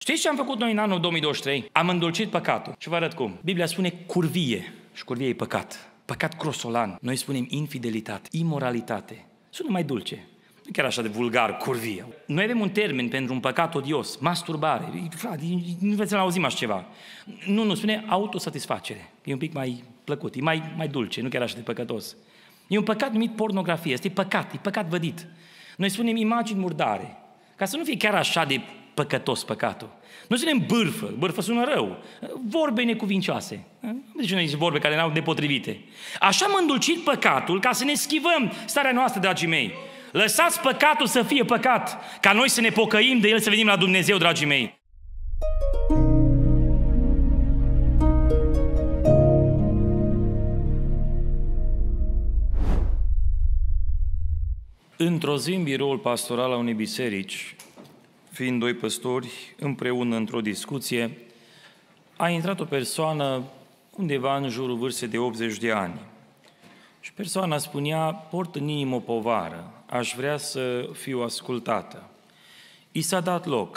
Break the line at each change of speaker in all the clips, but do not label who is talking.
Știți ce am făcut noi în anul 2023? Am îndulcit păcatul. Și vă arăt cum. Biblia spune curvie și curvie e păcat. Păcat grosolan. Noi spunem infidelitate, imoralitate. Sună mai dulce. Nu chiar așa de vulgar, curvie. Noi avem un termen pentru un păcat odios, masturbare. Frate, nu vreți să auzim așa ceva. Nu, spune autosatisfacere. E un pic mai plăcut, e mai dulce, nu chiar așa de păcătos. E un păcat numit pornografie, este păcat, e păcat vădit. Noi spunem imagini murdare, ca să nu fie chiar așa de păcătos păcatul. Nu spunem bârfă sună rău, vorbe necuvincioase. Deci noi zice vorbe care n-au nepotrivite. Așa am îndulcit păcatul ca să ne schivăm starea noastră, dragii mei. Lăsați păcatul să fie păcat, ca noi să ne pocăim de el, să venim la Dumnezeu, dragii mei. Într-o zi, în biroul pastoral a unei biserici, fiind doi păstori împreună într-o discuție, a intrat o persoană undeva în jurul vârstei de 80 de ani. Și persoana spunea, port în inimă o povară, aș vrea să fiu ascultată. I s-a dat loc.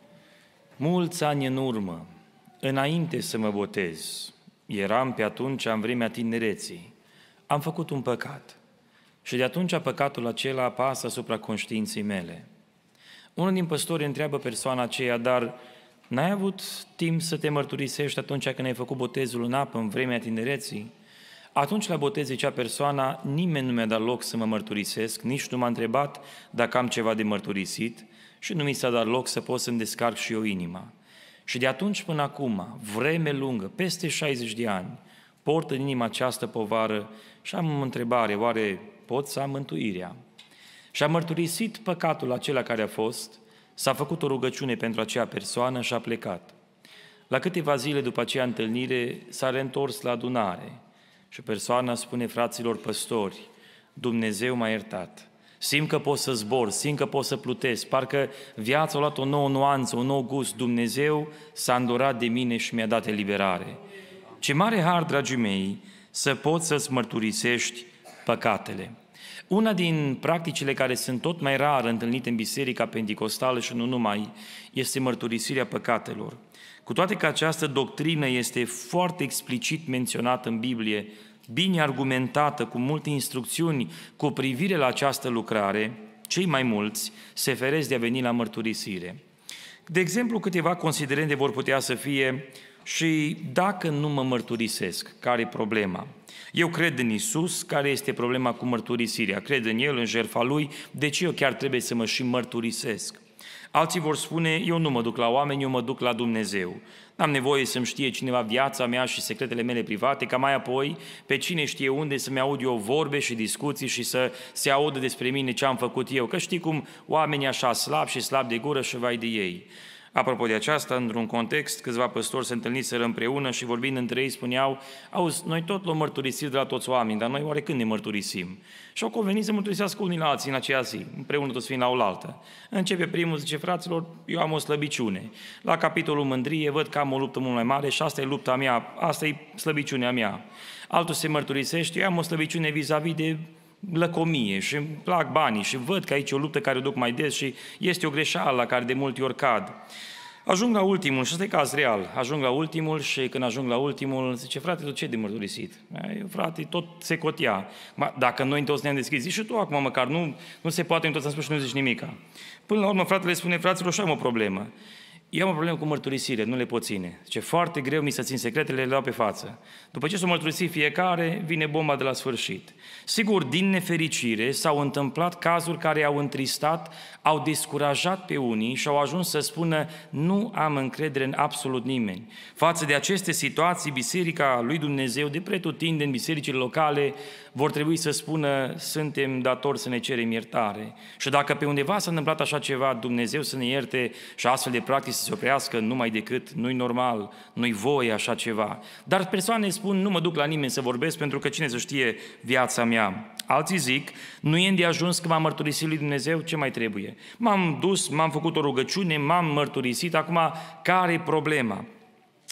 Mulți ani în urmă, înainte să mă botez, eram pe atunci în vremea tinereții, am făcut un păcat. Și de atunci păcatul acela apasă asupra conștiinței mele. Unul din păstori întreabă persoana aceea, dar n-ai avut timp să te mărturisești atunci când ai făcut botezul în apă în vremea tinereții? Atunci la botez zicea persoana, nimeni nu mi-a dat loc să mă mărturisesc, nici nu m-a întrebat dacă am ceva de mărturisit și nu mi s-a dat loc să pot să-mi descarc și eu inima. Și de atunci până acum, vreme lungă, peste 60 de ani, port în inima această povară și am o întrebare, oare pot să am mântuirea? Și a mărturisit păcatul acela care a fost, s-a făcut o rugăciune pentru acea persoană și a plecat. La câteva zile după aceea întâlnire s-a reîntors la adunare și persoana spune fraților păstori, Dumnezeu m-a iertat, simt că pot să zbor, simt că pot să plutesc, parcă viața a luat o nouă nuanță, un nou gust, Dumnezeu s-a îndurat de mine și mi-a dat eliberare. Ce mare har, dragii mei, să poți să-ți mărturisești păcatele. Una din practicile care sunt tot mai rar întâlnite în Biserica Penticostală și nu numai, este mărturisirea păcatelor. Cu toate că această doctrină este foarte explicit menționată în Biblie, bine argumentată, cu multe instrucțiuni cu privire la această lucrare, cei mai mulți se feresc de a veni la mărturisire. De exemplu, câteva considerente vor putea să fie și dacă nu mă mărturisesc, care e problema? Eu cred în Iisus, care este problema cu mărturisirea? Cred în El, în jertfa Lui, de ce eu chiar trebuie să mă și mărturisesc? Alții vor spune, eu nu mă duc la oameni, eu mă duc la Dumnezeu. N-am nevoie să-mi știe cineva viața mea și secretele mele private, ca mai apoi, pe cine știe unde, să-mi aud eu vorbe și discuții și să se audă despre mine ce am făcut eu. Că știi cum oamenii așa slab de gură și vai de ei. Apropo de aceasta, într-un context, câțiva păstori se întâlniseră împreună și vorbind între ei spuneau, auzi, noi tot luăm mărturisiri de la toți oamenii, dar noi oare când ne mărturisim? Și au convenit să mărturisească unii la alții în aceea zi, împreună toți fiind la oaltă. Începe primul, zice, fraților, eu am o slăbiciune. La capitolul mândrie văd că am o luptă mult mai mare și asta e lupta mea, asta e slăbiciunea mea. Altul se mărturisește, eu am o slăbiciune vis-a-vis de lăcomie și îmi plac banii și văd că aici e o luptă care o duc mai des și este o greșeală la care de multe ori cad. Ajung la ultimul, și ăsta e caz real, ajung la ultimul și când ajung la ultimul, zice, frate, tu ce de mărturisit? Frate, tot se cotia. Dacă noi toți ne-am deschis, zici și tu acum măcar, nu se poate, în toți am spus și nu zici nimica. Până la urmă, fratele spune, fraților, și am o problemă. Eu am o problemă cu mărturisire, nu le pot ține. Zice, foarte greu mi să țin secretele, le dau pe față. După ce s-o mărturisi fiecare, vine bomba de la sfârșit. Sigur, din nefericire, s-au întâmplat cazuri care au întristat, au descurajat pe unii și au ajuns să spună, nu am încredere în absolut nimeni. Față de aceste situații, Biserica lui Dumnezeu, de pretutindeni, bisericile locale, vor trebui să spună, suntem datori să ne cerem iertare. Și dacă pe undeva s-a întâmplat așa ceva, Dumnezeu să ne ierte și astfel de practici să se oprească, numai decât, nu-i normal, nu-i voie așa ceva. Dar persoane spun, nu mă duc la nimeni să vorbesc pentru că cine să știe viața mea. Alții zic, nu e îndeajuns că m-am mărturisit lui Dumnezeu, ce mai trebuie? M-am dus, m-am făcut o rugăciune, m-am mărturisit, acum care e problema?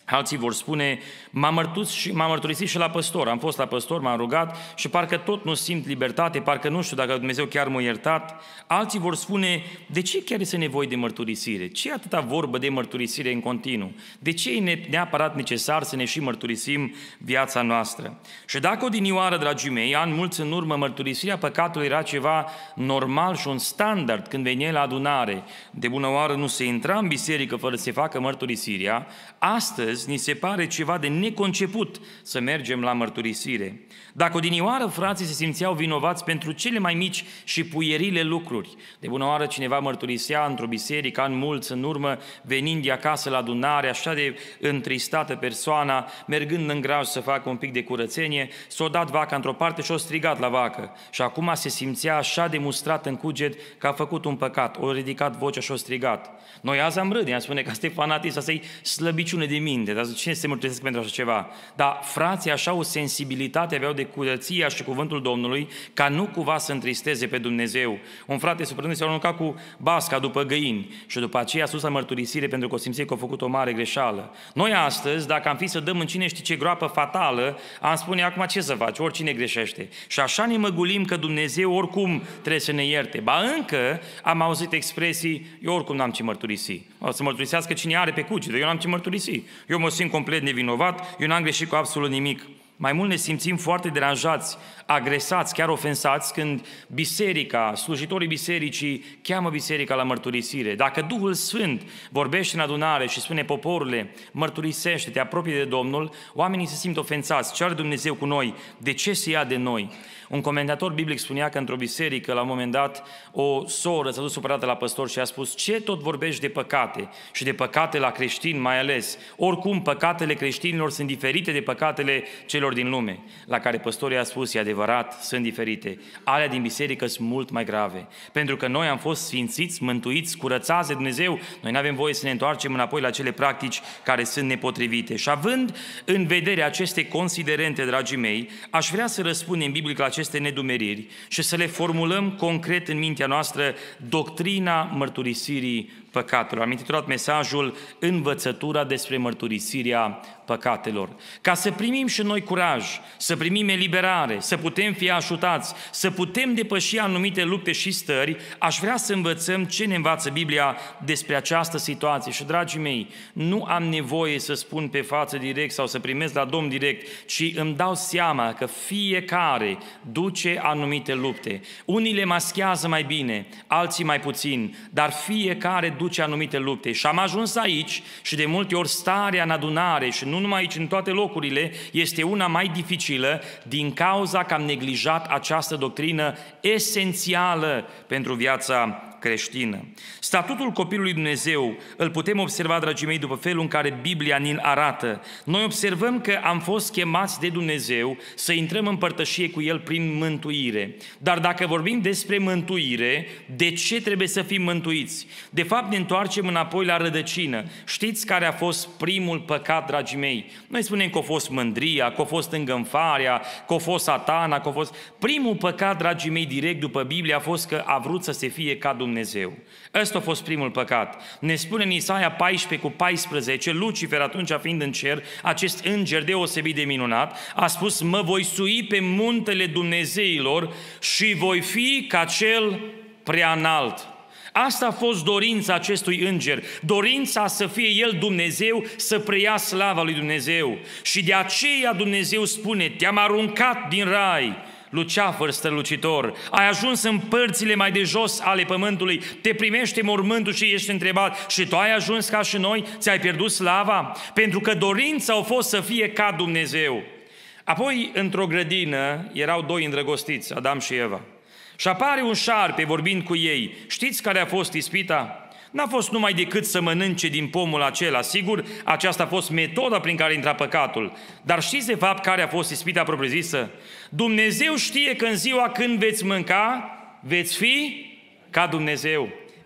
Alții vor spune, m-am mărturisit și la păstor, am fost la păstor, m-am rugat și parcă tot nu simt libertate, parcă nu știu dacă Dumnezeu chiar m-a iertat. Alții vor spune, de ce chiar este nevoie de mărturisire? Ce e atâta vorbă de mărturisire în continuu? De ce e neapărat necesar să ne și mărturisim viața noastră? Și dacă odinioară, dragii mei, ani mulți în urmă, mărturisirea păcatului era ceva normal și un standard când venea la adunare, de bună oară nu se intra în biserică fără să se facă mărturisirea, astăzi ni se pare ceva de neconceput să mergem la mărturisire. Dacă odinioară frații se simțeau vinovați pentru cele mai mici și puierile lucruri, de bună oară cineva mărturisea într-o biserică ani mulți în urmă, venind de acasă la adunare, așa de întristată persoana, mergând în graj să facă un pic de curățenie, s-o dat vaca într-o parte și o strigat la vacă. Și acum se simțea așa de mustrat în cuget că a făcut un păcat, o ridicat vocea și o strigat. Noi azi am râde, am spune că asta e fanatism, asta e slăbiciune de minte, dar cine se mărturisesc pentru așa ceva? Dar frații așa o sensibilitate aveau de curăția și cuvântul Domnului, ca nu cumva să întristeze pe Dumnezeu. Un frate supărând s-a aruncat cu basca după găini și după aceea a sus la mărturisire pentru că o simțea că a făcut o mare greșeală. Noi astăzi, dacă am fi să dăm în cine știe ce groapă fatală, am spune acum ce să faci, oricine greșește. Și așa ne măgulim că Dumnezeu oricum trebuie să ne ierte. Ba încă am auzit expresii, eu oricum n-am ce mărturisi. O să mărturisească cine are pe cuget, eu n-am ce mărturisi. Eu mă simt complet nevinovat, eu n-am greșit cu absolut nimic. Mai mult ne simțim foarte deranjați, agresați, chiar ofensați când biserica, slujitorii bisericii cheamă biserica la mărturisire. Dacă Duhul Sfânt vorbește în adunare și spune poporule, mărturisește, te apropii de Domnul, oamenii se simt ofensați. Ce are Dumnezeu cu noi? De ce se ia de noi? Un comentator biblic spunea că într-o biserică, la un moment dat, o soră s-a dus supărată la păstor și a spus: ce tot vorbești de păcate? Și de păcate la creștini mai ales. Oricum, păcatele creștinilor sunt diferite de păcatele celor din lume. La care păstorul a spus: e adevărat, sunt diferite. Alea din biserică sunt mult mai grave. Pentru că noi am fost sfințiți, mântuiți, curățați de Dumnezeu, noi nu avem voie să ne întoarcem înapoi la cele practici care sunt nepotrivite. Și având în vedere aceste considerente, dragii mei, aș vrea să răspundem biblic la aceste nedumeriri și să le formulăm concret în mintea noastră doctrina mărturisirii păcatelor. Am intitulat mesajul Învățătura despre mărturisirea păcatelor. Ca să primim și noi curaj, să primim eliberare, să putem fi ajutați, să putem depăși anumite lupte și stări, aș vrea să învățăm ce ne învață Biblia despre această situație. Și, dragii mei, nu am nevoie să spun pe față direct sau să primesc la Domn direct, ci îmi dau seama că fiecare duce anumite lupte. Unii le maschează mai bine, alții mai puțin, dar fiecare duce anumite lupte. Și am ajuns aici și de multe ori starea în adunare și nu numai aici, în toate locurile, este una mai dificilă din cauza că am neglijat această doctrină esențială pentru viața creștină. Statutul copilului Dumnezeu îl putem observa, dragii mei, după felul în care Biblia ni-l arată. Noi observăm că am fost chemați de Dumnezeu să intrăm în părtășie cu El prin mântuire. Dar dacă vorbim despre mântuire, de ce trebuie să fim mântuiți? De fapt, ne întoarcem înapoi la rădăcină. Știți care a fost primul păcat, dragii mei? Noi spunem că a fost mândria, că a fost îngânfarea, că a fost satana, că a fost... Primul păcat, dragii mei, direct după Biblie a fost că a vrut să se fie ca Dumnezeu. Ăsta a fost primul păcat. Ne spune în Isaia 14:14, Lucifer, atunci fiind în cer, acest înger deosebit de minunat, a spus: mă voi sui pe muntele Dumnezeilor și voi fi ca cel prea înalt. Asta a fost dorința acestui înger, dorința să fie el Dumnezeu, să preia slava lui Dumnezeu. Și de aceea Dumnezeu spune: te-am aruncat din rai, Luceafăr strălucitor, ai ajuns în părțile mai de jos ale pământului, te primește mormântul și ești întrebat: și tu ai ajuns ca și noi, ți-ai pierdut slava? Pentru că dorința a fost să fie ca Dumnezeu. Apoi, într-o grădină, erau doi îndrăgostiți, Adam și Eva. Și apare un șarpe vorbind cu ei. Știți care a fost ispita? N-a fost numai decât să mănânce din pomul acela. Sigur, aceasta a fost metoda prin care intra păcatul. Dar știți de fapt care a fost ispita propriu-zisă? Dumnezeu știe că în ziua când veți mânca, veți fi ca Dumnezeu.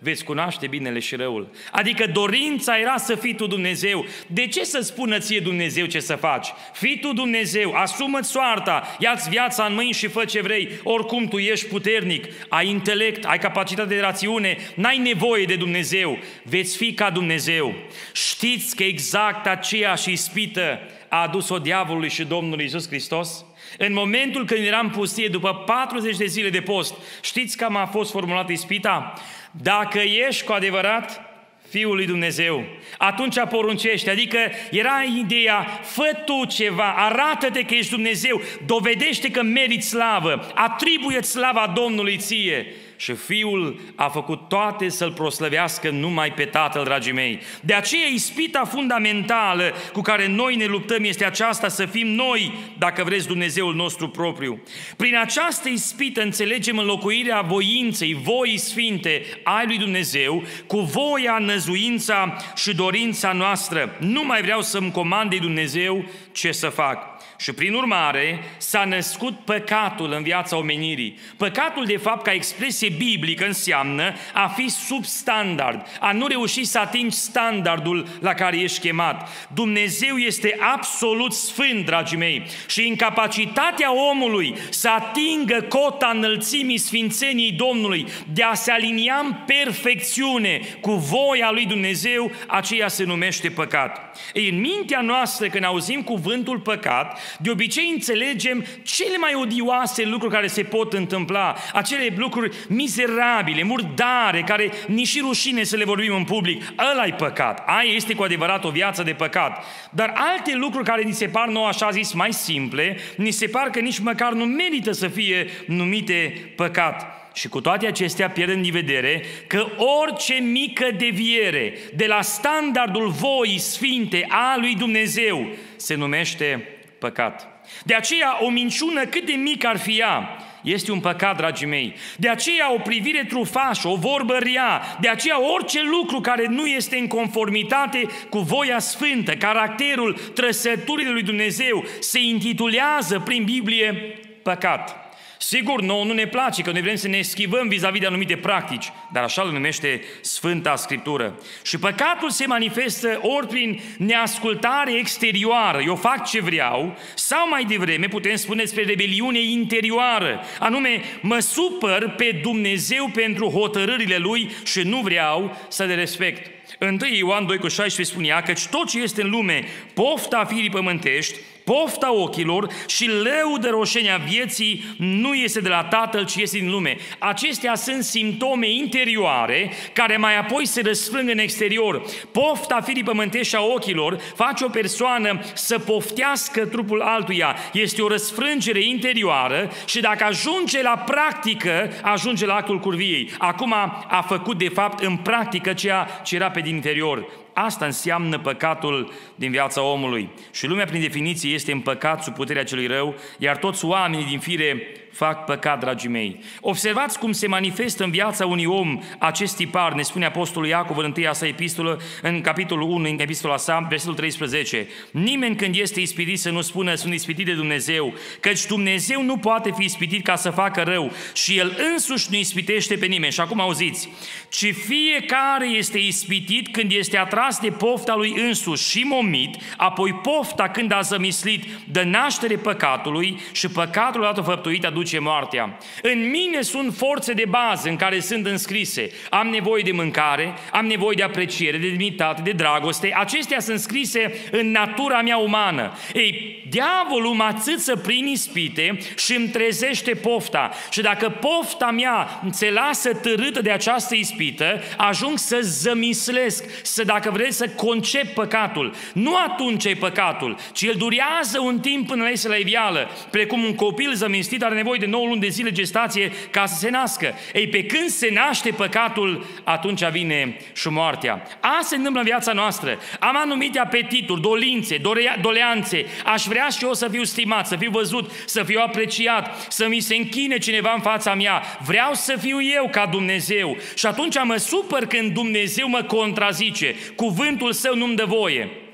veți cunoaște binele și răul. Adică dorința era să fii tu Dumnezeu. De ce să spună ție Dumnezeu ce să faci? Fii tu Dumnezeu, asumă-ți soarta, ia-ți viața în mâini și fă ce vrei. Oricum tu ești puternic, ai intelect, ai capacitate de rațiune, n-ai nevoie de Dumnezeu. Veți fi ca Dumnezeu. Știți că exact aceeași ispită a adus-o diavolului și Domnului Iisus Hristos? În momentul când eram pustie, după 40 de zile de post, știți cam a fost formulată ispita? Dacă ești cu adevărat Fiul lui Dumnezeu, atunci poruncește. Adică era ideea, fă tu ceva, arată-te că ești Dumnezeu, dovedește că meriți slavă, atribuie-ți slava Domnului ție. Și Fiul a făcut toate să-L proslăvească numai pe Tatăl, dragii mei. De aceea ispita fundamentală cu care noi ne luptăm este aceasta, să fim noi, dacă vreți, Dumnezeul nostru propriu. Prin această ispită înțelegem înlocuirea voinței, voii sfinte ai lui Dumnezeu, cu voia, năzuința și dorința noastră. Nu mai vreau să-mi comande Dumnezeu ce să fac. Și prin urmare s-a născut păcatul în viața omenirii. Păcatul, de fapt, ca expresie biblică, înseamnă a fi sub standard, a nu reuși să atingi standardul la care ești chemat. Dumnezeu este absolut sfânt, dragii mei, și incapacitatea omului să atingă cota înălțimii sfințeniei Domnului, de a se alinia în perfecțiune cu voia lui Dumnezeu, aceea se numește păcat. Ei, în mintea noastră, când auzim cuvântul păcat, de obicei înțelegem cele mai odioase lucruri care se pot întâmpla, acele lucruri mizerabile, murdare, care nici și rușine să le vorbim în public. Ăla-i păcat, aia este cu adevărat o viață de păcat. Dar alte lucruri care ni se par nouă, așa zis, mai simple, ni se par că nici măcar nu merită să fie numite păcat. Și cu toate acestea pierdem din vedere că orice mică deviere de la standardul voii sfinte a lui Dumnezeu se numește păcat. De aceea o minciună, cât de mică ar fi ea, este un păcat, dragii mei. De aceea o privire trufașă, o vorbă rea, de aceea orice lucru care nu este în conformitate cu voia sfântă, caracterul, trăsăturile lui Dumnezeu, se intitulează prin Biblie păcat. Sigur, nouă nu ne place, că noi vrem să ne schivăm vis-a-vis de anumite practici, dar așa îl numește Sfânta Scriptură. Și păcatul se manifestă ori prin neascultare exterioară, eu fac ce vreau, sau mai devreme putem spune despre rebeliune interioară, anume mă supăr pe Dumnezeu pentru hotărârile Lui și nu vreau să le respect. 1 Ioan 2,16 spunea că tot ce este în lume, pofta firii pământești, pofta ochilor și lăudă roșenia vieții nu este de la Tatăl, ci este din lume. Acestea sunt simptome interioare care mai apoi se răsfrâng în exterior. Pofta firii pământești și a ochilor face o persoană să poftească trupul altuia. Este o răsfrângere interioară și dacă ajunge la practică, ajunge la actul curviei. Acum a făcut de fapt în practică ceea ce era pe din interior. Asta înseamnă păcatul din viața omului. Și lumea, prin definiție, este în păcat sub puterea celui rău, iar toți oamenii din fire fac păcat, dragii mei. Observați cum se manifestă în viața unui om acest tipar, ne spune Apostolul Iacov în 1 sa epistolă, în capitolul 1, în epistola sa, versetul 13. Nimeni când este ispitit să nu spună sunt ispitit de Dumnezeu, căci Dumnezeu nu poate fi ispitit ca să facă rău și El însuși nu ispitește pe nimeni. Și acum auziți, ci fiecare este ispitit când este atras de pofta lui însuși și momit, apoi pofta când a zămislit dă naștere păcatului și păcatul odată făptuit aduce moartea. În mine sunt forțe de bază în care sunt înscrise. Am nevoie de mâncare, am nevoie de apreciere, de demnitate, de dragoste. Acestea sunt scrise în natura mea umană. Ei, diavolul mă ațâță prin ispite și îmi trezește pofta. Și dacă pofta mea se lasă târâtă de această ispită, ajung să zămislesc, dacă vreți să concep păcatul. Nu atunci e păcatul, ci el durează un timp până iese la iveală. Precum un copil zămislit are nevoie de 9 luni de zile gestație ca să se nască. Ei, pe când se naște păcatul, atunci vine și moartea. Asta se întâmplă în viața noastră. Am anumite apetituri, dorințe, doleanțe. Aș vrea și eu să fiu stimat, să fiu văzut, să fiu apreciat, să mi se închine cineva în fața mea. Vreau să fiu eu ca Dumnezeu. Și atunci mă supăr când Dumnezeu mă contrazice. Cuvântul Său nu-mi dă voie.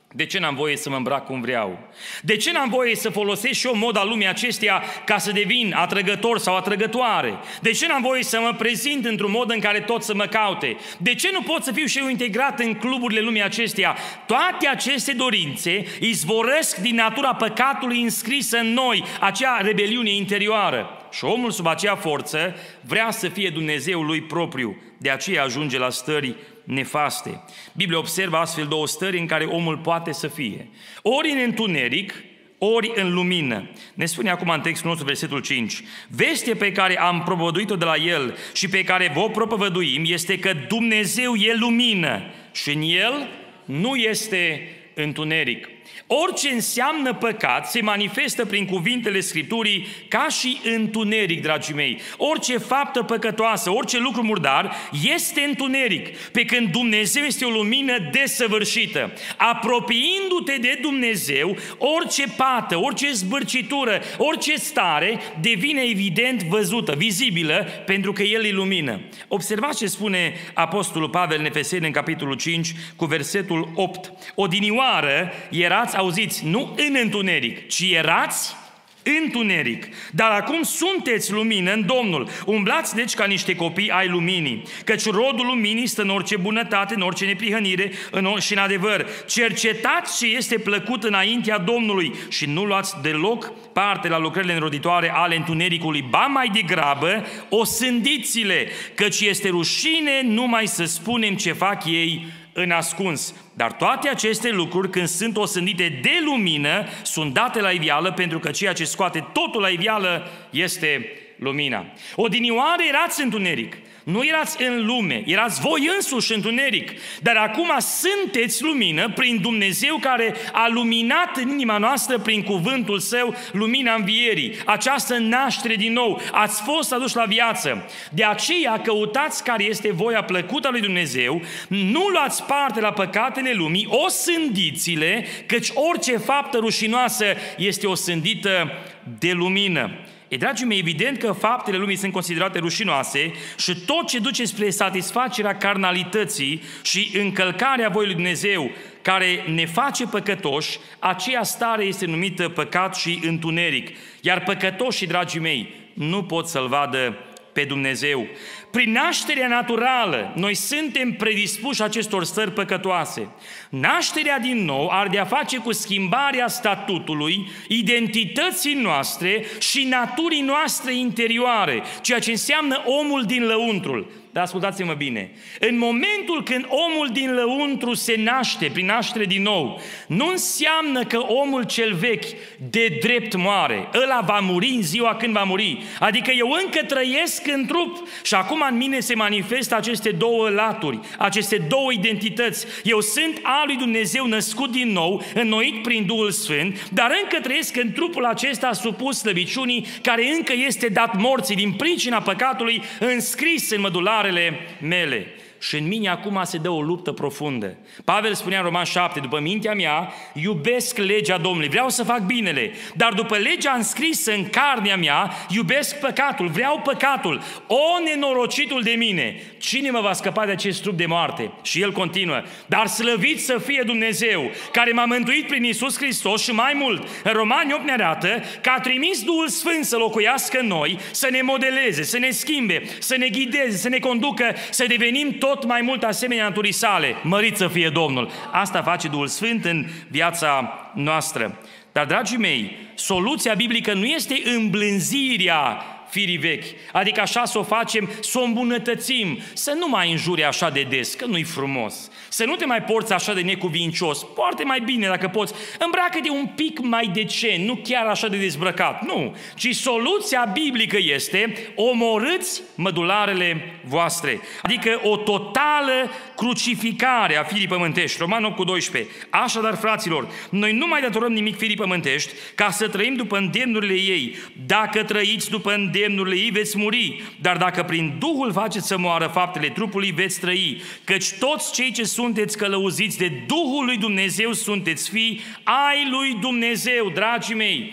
De ce n-am voie să mă îmbrac cum vreau? De ce n-am voie să folosesc și eu moda lumii acesteia ca să devin atrăgător sau atrăgătoare? De ce n-am voie să mă prezint într-un mod în care toți să mă caute? De ce nu pot să fiu și eu integrat în cluburile lumii acesteia? Toate aceste dorințe izvorăsc din natura păcatului înscrisă în noi, acea rebeliune interioară. Și omul sub acea forță vrea să fie Dumnezeul lui propriu, de aceea ajunge la stări nefaste. Biblia observă astfel două stări în care omul poate să fie. Ori în întuneric, ori în lumină. Ne spune acum în textul nostru, versetul 5. Vestea pe care am propovăduit-o de la El și pe care vă propovăduim este că Dumnezeu e lumină și în El nu este întuneric. Orice înseamnă păcat se manifestă prin cuvintele Scripturii ca și întuneric, dragii mei. Orice faptă păcătoasă, orice lucru murdar este întuneric, pe când Dumnezeu este o lumină desăvârșită. Apropiindu-te de Dumnezeu, orice pată, orice zbârcitură, orice stare devine evident văzută, vizibilă, pentru că El e lumină. Observați ce spune Apostolul Pavel în Efeseni în capitolul 5 cu versetul 8. Odinioară erați, auziți, nu în întuneric, ci erați întuneric. Dar acum sunteți lumină în Domnul. Umblați deci ca niște copii ai luminii, căci rodul luminii stă în orice bunătate, în orice neprihănire și în adevăr. Cercetați ce este plăcut înaintea Domnului și nu luați deloc parte la lucrările înroditoare ale întunericului, ba mai degrabă osândiți-le, căci este rușine numai să spunem ce fac ei în ascuns. Dar toate aceste lucruri, când sunt osândite de lumină, sunt date la iveală, pentru că ceea ce scoate totul la iveală este lumina. Odinioară erați întuneric, nu erați în lume, erați voi însuși întuneric, dar acum sunteți lumină prin Dumnezeu care a luminat în inima noastră prin cuvântul Său lumina învierii, această naștere din nou, ați fost aduși la viață. De aceea căutați care este voia plăcută a lui Dumnezeu, nu luați parte la păcatele lumii, osândiți-le, căci orice faptă rușinoasă este osândită de lumină. Dragii mei, evident că faptele lumii sunt considerate rușinoase și tot ce duce spre satisfacerea carnalității și încălcarea voii lui Dumnezeu, care ne face păcătoși, aceea stare este numită păcat și întuneric. Iar păcătoșii, dragii mei, nu pot să-L vadă pe Dumnezeu. Prin nașterea naturală, noi suntem predispuși acestor stări păcătoase. Nașterea din nou are de-a face cu schimbarea statutului, identității noastre și naturii noastre interioare, ceea ce înseamnă omul din lăuntrul. Dar ascultați-mă bine, în momentul când omul din lăuntru se naște, prin naștere din nou, nu înseamnă că omul cel vechi de drept moare. Ăla va muri în ziua când va muri. Adică eu încă trăiesc în trup și acum în mine se manifestă aceste două laturi, aceste două identități. Eu sunt al lui Dumnezeu născut din nou, înnoit prin Duhul Sfânt, dar încă trăiesc în trupul acesta supus slăbiciunii, care încă este dat morții din pricina păcatului înscris în mădularele mele. Și în mine acum se dă o luptă profundă. Pavel spunea în Roman 7, după mintea mea, iubesc legea Domnului, vreau să fac binele, dar după legea înscrisă în carnea mea, iubesc păcatul, vreau păcatul. O, nenorocitul de mine! Cine mă va scăpa de acest trup de moarte? Și el continuă, dar slăvit să fie Dumnezeu, care m-a mântuit prin Iisus Hristos și mai mult. În Romani 8 ne arată că a trimis Duhul Sfânt să locuiască în noi, să ne modeleze, să ne schimbe, să ne ghideze, să ne conducă, să devenim tot mai mult asemenea naturii sale. Mărit să fie Domnul! Asta face Duhul Sfânt în viața noastră. Dar, dragii mei, soluția biblică nu este îmblânzirea firii vechi, adică așa să o facem, să o îmbunătățim, să nu mai înjuri așa de des, că nu-i frumos, să nu te mai porți așa de necuvincios, poartă mai bine dacă poți, îmbracă-te un pic mai decent, nu chiar așa de dezbrăcat, nu, ci soluția biblică este omorâți mădularele voastre, adică o totală crucificare a firii pământești. Roman 8:12. Așadar, fraților, noi nu mai datorăm nimic firii pământești ca să trăim după îndemnurile ei. Dacă trăiți după îndemnurile ei, veți muri, dar dacă prin Duhul faceți să moară faptele trupului, veți trăi. Căci toți cei ce sunteți călăuziți de Duhul lui Dumnezeu sunteți fii ai lui Dumnezeu, dragii mei.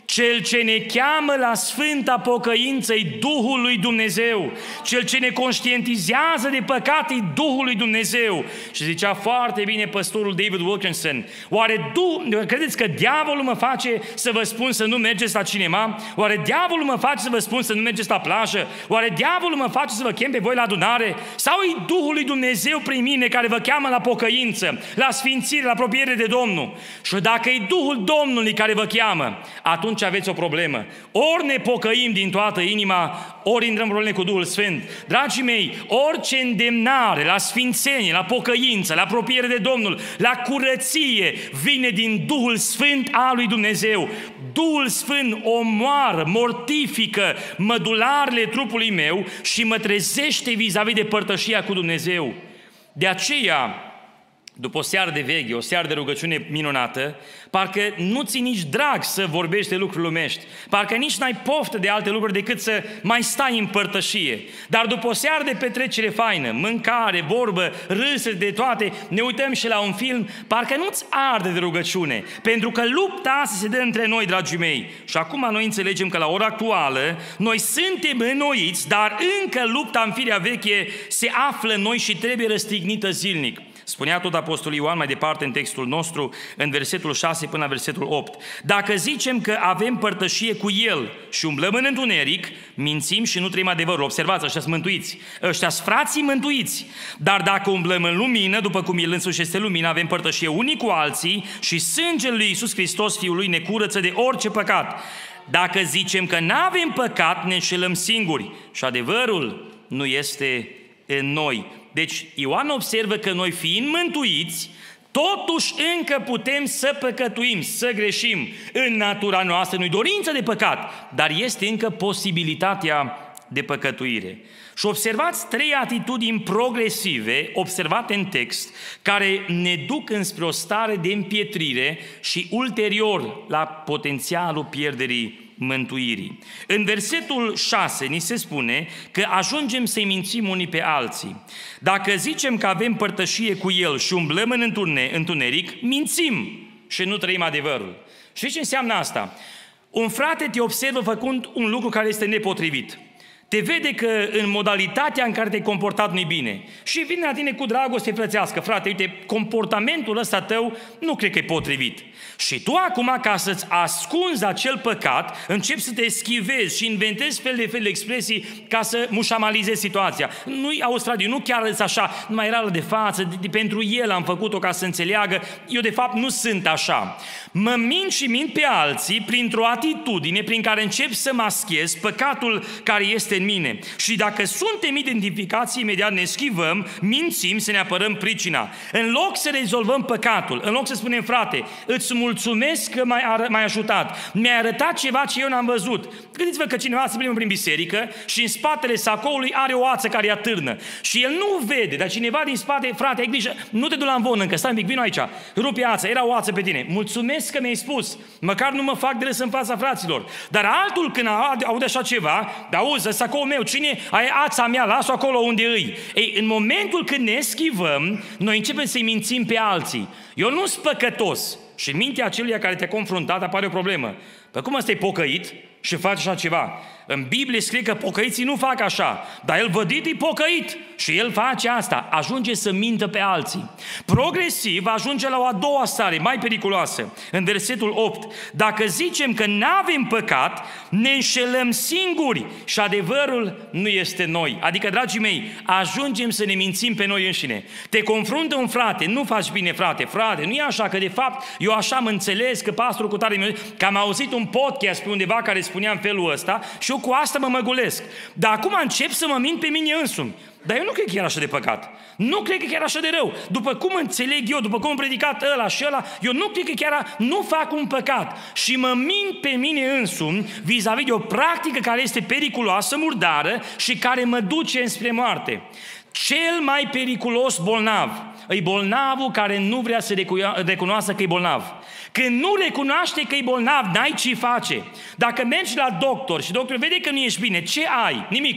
Cel ce ne cheamă la sfânta pocăință e Duhul lui Dumnezeu. Cel ce ne conștientizează de păcat e Duhul lui Dumnezeu. Și zicea foarte bine păstorul David Wilkinson, oare credeți că diavolul mă face să vă spun să nu mergeți la cinema? Oare diavolul mă face să vă spun să nu mergeți la plajă? Oare diavolul mă face să vă chem pe voi la adunare? Sau e Duhul lui Dumnezeu prin mine care vă cheamă la pocăință, la sfințire, la apropiere de Domnul? Și dacă e Duhul Domnului care vă cheamă, atunci aveți o problemă. Ori ne pocăim din toată inima, ori intrăm în probleme cu Duhul Sfânt. Dragii mei, orice îndemnare la sfințenie, la pocăință, la apropiere de Domnul, la curăție, vine din Duhul Sfânt al lui Dumnezeu. Duhul Sfânt omoară, mortifică mădularele trupului meu și mă trezește vis-a-vis de părtășia cu Dumnezeu. De aceea, după o seară de veche, o seară de rugăciune minunată, parcă nu ți nici drag să vorbești de lucruri lumești, parcă nici n-ai poftă de alte lucruri decât să mai stai în părtășie. Dar după o seară de petrecere faină, mâncare, vorbă, râsuri de toate, ne uităm și la un film, parcă nu-ți arde de rugăciune, pentru că lupta asta se dă între noi, dragii mei. Și acum noi înțelegem că la ora actuală, noi suntem înnoiți, dar încă lupta în firea veche se află în noi și trebuie răstignită zilnic. Spunea tot Apostolul Ioan mai departe în textul nostru, în versetul 6 până la versetul 8. Dacă zicem că avem părtășie cu El și umblăm în întuneric, mințim și nu trăim adevărul. Observați, ăștia sunt mântuiți, ăștia sunt frații mântuiți. Dar dacă umblăm în lumină, după cum El însuși este lumină, avem părtășie unii cu alții și sângele lui Iisus Hristos, Fiul Lui, ne curăță de orice păcat. Dacă zicem că n-avem păcat, ne înșelăm singuri și adevărul nu este în noi. Deci Ioan observă că noi fiind mântuiți, totuși încă putem să păcătuim, să greșim. În natura noastră nu-i dorință de păcat, dar este încă posibilitatea de păcătuire. Și observați 3 atitudini progresive observate în text, care ne duc înspre o stare de împietrire și ulterior la potențialul pierderii mântuirii. În versetul 6 ni se spune că ajungem să-i mințim unii pe alții. Dacă zicem că avem părtășie cu El și umblăm în întuneric, mințim și nu trăim adevărul. Știți ce înseamnă asta? Un frate te observă făcând un lucru care este nepotrivit. Te vede că în modalitatea în care te-ai comportat nu-i bine. Și vine la tine cu dragoste frățească. Frate, uite, comportamentul ăsta tău nu cred că e potrivit. Și tu acum, ca să-ți ascunzi acel păcat, începi să te eschivezi și inventezi fel de expresii ca să mușamalizezi situația. Nu-i Australiu, nu chiar îți așa, numai era de față, pentru el am făcut-o ca să înțeleagă. Eu de fapt nu sunt așa. Mă mint și mint pe alții printr-o atitudine prin care încep să maschez păcatul care este în mine. Și dacă suntem identificați, imediat ne schivăm, mințim să ne apărăm pricina. În loc să rezolvăm păcatul, în loc să spunem, frate, îți mulțumesc că m-ai ajutat, mi-ai arătat ceva ce eu n-am văzut. Gândiți-vă că cineva se plimbă prin biserică și în spatele sacoului are o ață care îi atârnă. Și el nu vede, dar cineva din spate, frate, ai grijă, nu te du la învon încă, stai un pic, vino aici, rupe ața, era o ață pe tine. Mulțumesc că mi-ai spus, măcar nu mă fac de râs în fața fraților. Dar altul când aude așa ceva, dar auzi, sacoul meu, cine ai ața mea, las-o acolo unde îi. Ei, în momentul când ne schivăm, noi începem să-i mințim pe alții. Eu nu sunt păcătos. Și în mintea aceluia care te-a confruntat apare o problemă. Păi cum ăsta e pocăit și face așa ceva? În Biblie scrie că pocăiții nu fac așa, dar el vădit e pocăit și el face asta, ajunge să mintă pe alții. Progresiv ajunge la o a doua stare, mai periculoasă, în versetul 8. Dacă zicem că n-avem păcat, ne înșelăm singuri și adevărul nu este noi. Adică, dragii mei, ajungem să ne mințim pe noi înșine. Te confruntă un frate, nu faci bine, frate, nu e așa, că de fapt eu așa mă înțeles că pastorul cu tare, că am auzit un podcast pe undeva care spunea în felul ăsta și eu cu asta mă măgulesc. Dar acum încep să mă mint pe mine însumi. Dar eu nu cred că e așa de păcat. Nu cred că e chiar așa de rău. După cum înțeleg eu, după cum am predicat ăla și ăla, eu nu cred că chiar nu fac un păcat. Și mă mint pe mine însumi vis-a-vis de o practică care este periculoasă, murdară și care mă duce înspre moarte. Cel mai periculos bolnav e bolnavul care nu vrea să recunoască că e bolnav. Când nu recunoaște că e bolnav, n-ai ce face. Dacă mergi la doctor și doctorul vede că nu ești bine, ce ai? Nimic.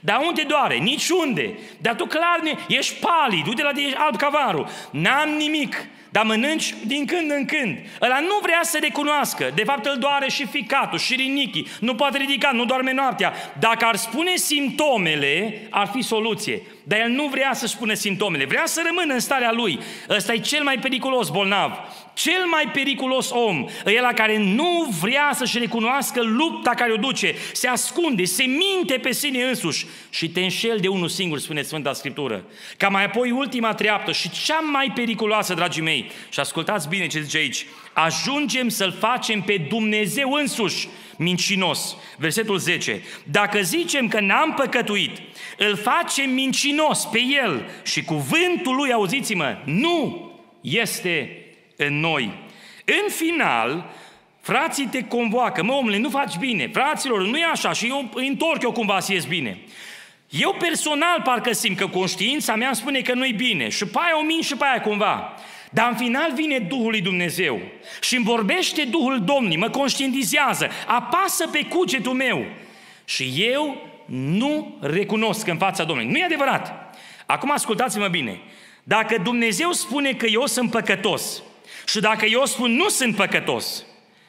Dar unde doare? Niciunde. Dar tu clar ești palid, uite la tine ești alb ca varul. N-am nimic. Dar mănânci din când în când. Ăla nu vrea să recunoască. De fapt îl doare și ficatul, și rinichii. Nu poate ridica, nu doarme noaptea. Dacă ar spune simptomele, ar fi soluție. Dar el nu vrea să spună simptomele. Vrea să rămână în starea lui. Ăsta e cel mai periculos bolnav. Cel mai periculos om e ăla care nu vrea să-și recunoască lupta care o duce. Se ascunde, se minte pe sine însuși. Și te înșeli de unul singur, spune Sfânta Scriptură. Ca mai apoi ultima treaptă și cea mai periculoasă, dragii mei. Și ascultați bine ce zice aici. Ajungem să-L facem pe Dumnezeu însuși mincinos. Versetul 10. Dacă zicem că n-am păcătuit, îl facem mincinos pe El și cuvântul Lui, auziți-mă, nu este în noi. În final, frații te convoacă. Mă, omule, nu faci bine. Fraților, nu e așa și eu îi întorc eu cumva să ies bine. Eu personal parcă simt că conștiința mea îmi spune că nu-i bine și pe aia o mint și pe aia cumva. Dar în final vine Duhul lui Dumnezeu și îmi vorbește Duhul Domnului, mă conștientizează, apasă pe cugetul meu și eu nu recunosc în fața Domnului. Nu e adevărat. Acum ascultați-mă bine. Dacă Dumnezeu spune că eu sunt păcătos și dacă eu spun nu sunt păcătos,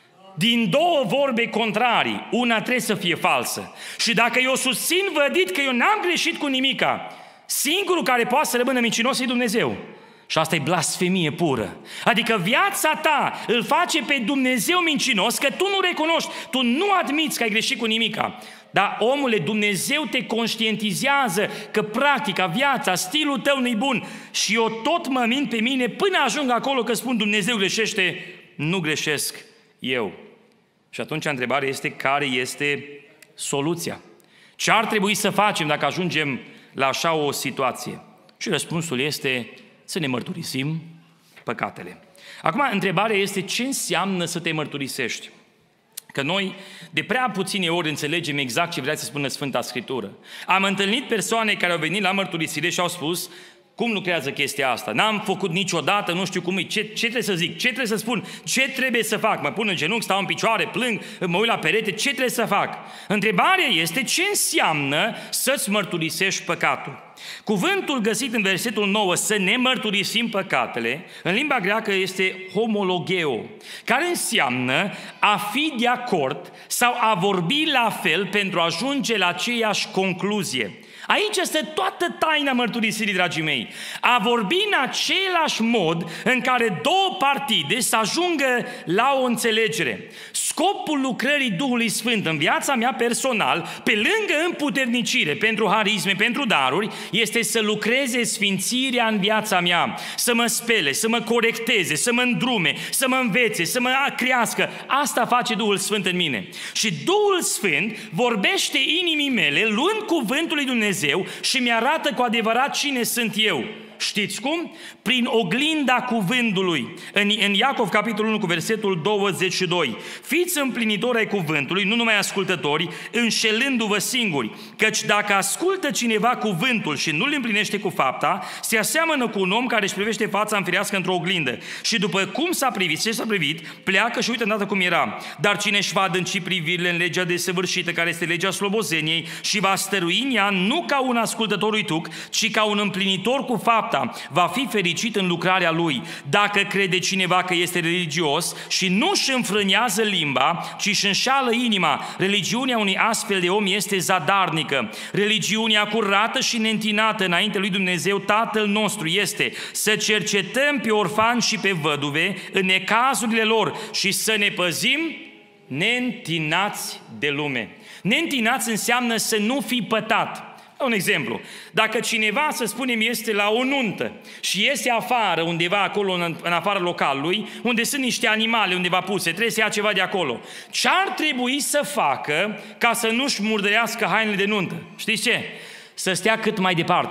din două vorbe contrarii, una trebuie să fie falsă. Și dacă eu susțin vădit că eu n-am greșit cu nimica, singurul care poate să rămână mincinos e Dumnezeu. Și asta e blasfemie pură. Adică viața ta îl face pe Dumnezeu mincinos, că tu nu recunoști, tu nu admiți că ai greșit cu nimica. Dar, omule, Dumnezeu te conștientizează că practica, viața, stilul tău nu-i bun. Și eu tot mă mint pe mine până ajung acolo că spun Dumnezeu greșește, nu greșesc eu. Și atunci întrebarea este care este soluția. Ce ar trebui să facem dacă ajungem la așa o situație? Și răspunsul este să ne mărturisim păcatele. Acum, întrebarea este ce înseamnă să te mărturisești? Că noi de prea puține ori înțelegem exact ce vrea să spună Sfânta Scriptură. Am întâlnit persoane care au venit la mărturisire și au spus: cum lucrează chestia asta? N-am făcut niciodată, nu știu cum e, ce trebuie să zic, ce trebuie să spun, ce trebuie să fac? Mă pun în genunchi, stau în picioare, plâng, mă uit la perete, ce trebuie să fac? Întrebarea este ce înseamnă să-ți mărturisești păcatul. Cuvântul găsit în versetul 9, să ne mărturisim păcatele, în limba greacă este homologeo, care înseamnă a fi de acord sau a vorbi la fel pentru a ajunge la aceeași concluzie. Aici este toată taina mărturisirii, dragii mei. A vorbi în același mod în care două partide să ajungă la o înțelegere. Scopul lucrării Duhului Sfânt în viața mea personal, pe lângă împuternicire pentru harisme, pentru daruri, este să lucreze sfințirea în viața mea, să mă spele, să mă corecteze, să mă îndrume, să mă învețe, să mă crească. Asta face Duhul Sfânt în mine. Și Duhul Sfânt vorbește inimii mele, luând cuvântul lui Dumnezeu și mi-arată cu adevărat cine sunt eu. Știți cum? Prin oglinda cuvântului. În Iacov, capitolul 1, cu versetul 22. Fiți împlinitori ai cuvântului, nu numai ascultători, înșelându-vă singuri. Căci dacă ascultă cineva cuvântul și nu îl împlinește cu fapta, se aseamănă cu un om care își privește fața înfirească într-o oglindă. Și după cum s-a privit, ce s-a privit, pleacă și uită îndată cum era. Dar cine își va adânci privirile în legea desăvârșită, care este legea slobozeniei, și va stărui în ea nu ca un ascultător uituc, ci ca un împlinitor cu fapta, va fi fericit în lucrarea lui. Dacă crede cineva că este religios și nu își înfrânează limba, ci își înșală inima, religiunea unui astfel de om este zadarnică. Religiunea curată și neîntinată înainte lui Dumnezeu Tatăl nostru este să cercetăm pe orfani și pe văduve în necazurile lor și să ne păzim neîntinați de lume. Neîntinați înseamnă să nu fii pătat. Un exemplu, dacă cineva, să spunem, este la o nuntă și este afară, undeva acolo, în afara localului, unde sunt niște animale undeva puse, trebuie să ia ceva de acolo. Ce ar trebui să facă ca să nu-și murdărească hainele de nuntă? Știți ce? Să stea cât mai departe.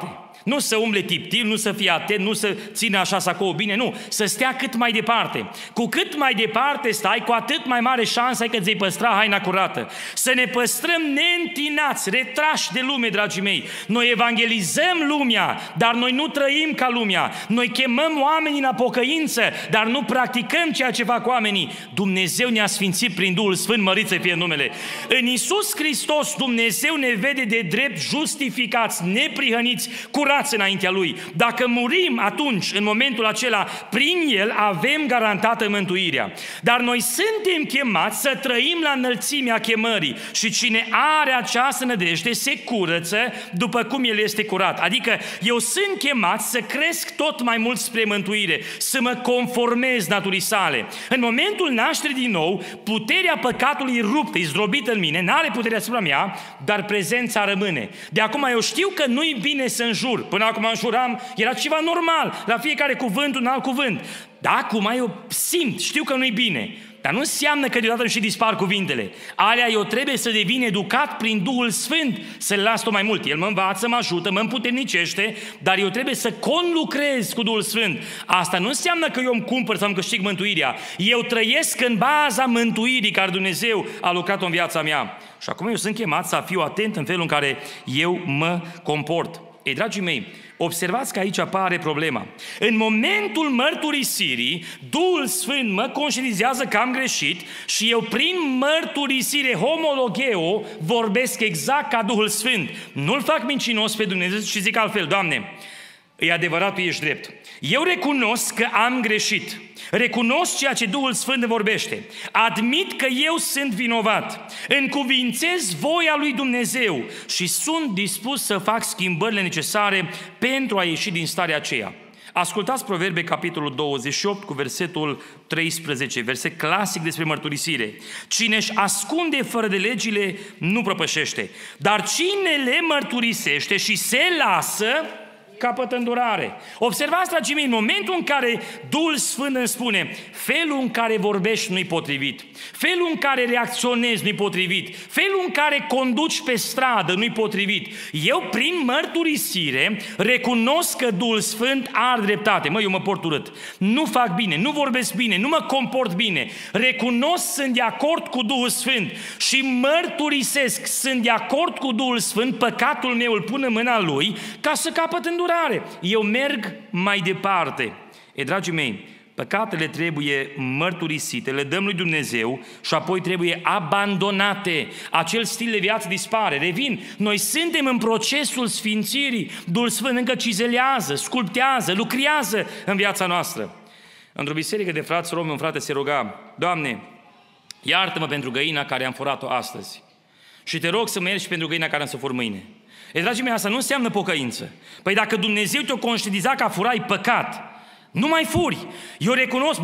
Nu să umble tiptil, nu să fie atent, nu să țină așa sacou bine, nu. Să stea cât mai departe. Cu cât mai departe stai, cu atât mai mare șansă ai că ți-ai păstra haina curată. Să ne păstrăm neîntinați, retrași de lume, dragii mei. Noi evangelizăm lumea, dar noi nu trăim ca lumea. Noi chemăm oamenii la pocăință, dar nu practicăm ceea ce fac oamenii. Dumnezeu ne-a sfințit prin Duhul Sfânt, mărit să fie numele. În Iisus Hristos, Dumnezeu ne vede de drept justificați, neprihăniți, curați înaintea Lui. Dacă murim atunci, în momentul acela, prin El avem garantată mântuirea. Dar noi suntem chemați să trăim la înălțimea chemării și cine are această nădejde se curăță după cum El este curat. Adică eu sunt chemat să cresc tot mai mult spre mântuire, să mă conformez naturii sale. În momentul nașterii din nou, puterea păcatului e ruptă, e zdrobită în mine, n-are puterea asupra mea, dar prezența rămâne. De acum eu știu că nu-i bine să înjur. Până acum înjuram, era ceva normal, la fiecare cuvânt un alt cuvânt. Dar acum eu simt, știu că nu-i bine. Dar nu înseamnă că deodată și dispar cuvintele. Alea eu trebuie să devin educat prin Duhul Sfânt, să-L las tot mai mult. El mă învață, mă ajută, mă împuternicește, dar eu trebuie să conlucrez cu Duhul Sfânt. Asta nu înseamnă că eu îmi cumpăr sau îmi câștig mântuirea. Eu trăiesc în baza mântuirii care Dumnezeu a lucrat-o în viața mea. Și acum eu sunt chemat să fiu atent în felul în care eu mă comport. Ei, dragii mei, observați că aici apare problema. În momentul mărturisirii, Duhul Sfânt mă conștientizează că am greșit și eu prin mărturisire homologeo vorbesc exact ca Duhul Sfânt. Nu-L fac mincinos pe Dumnezeu și zic altfel: Doamne, e adevărat, Tu ești drept. Eu recunosc că am greșit. Recunosc ceea ce Duhul Sfânt vorbește. Admit că eu sunt vinovat. Încuvințez voia lui Dumnezeu și sunt dispus să fac schimbările necesare pentru a ieși din starea aceea. Ascultați Proverbe, capitolul 28, cu versetul 13, verset clasic despre mărturisire. Cine își ascunde fără de legile nu prăpășește, dar cine le mărturisește și se lasă, capătă îndurare. Observați, dragii mei, în momentul în care Duhul Sfânt îmi spune felul în care vorbești nu-i potrivit, felul în care reacționezi nu-i potrivit, felul în care conduci pe stradă nu-i potrivit, eu prin mărturisire recunosc că Duhul Sfânt are dreptate. Eu mă port urât, nu fac bine, nu vorbesc bine, nu mă comport bine, recunosc, sunt de acord cu Duhul Sfânt și mărturisesc, sunt de acord cu Duhul Sfânt, păcatul meu îl pun în mâna Lui ca să capăt îndurare. Eu merg mai departe. Dragii mei, păcatele trebuie mărturisite, le dăm lui Dumnezeu și apoi trebuie abandonate. Acel stil de viață dispare, revin. Noi suntem în procesul sfințirii. Duhul Sfânt încă cizelează, sculptează, lucrează în viața noastră. Într-o biserică de frați romi, un frate se ruga: Doamne, iartă-mă pentru găina care am furat-o astăzi și te rog să mă ierți pentru găina care am să fur mâine. Dragii mei, asta nu înseamnă pocăință. Păi dacă Dumnezeu te-o conștientiza că a furai păcat, nu mai furi. Eu recunosc,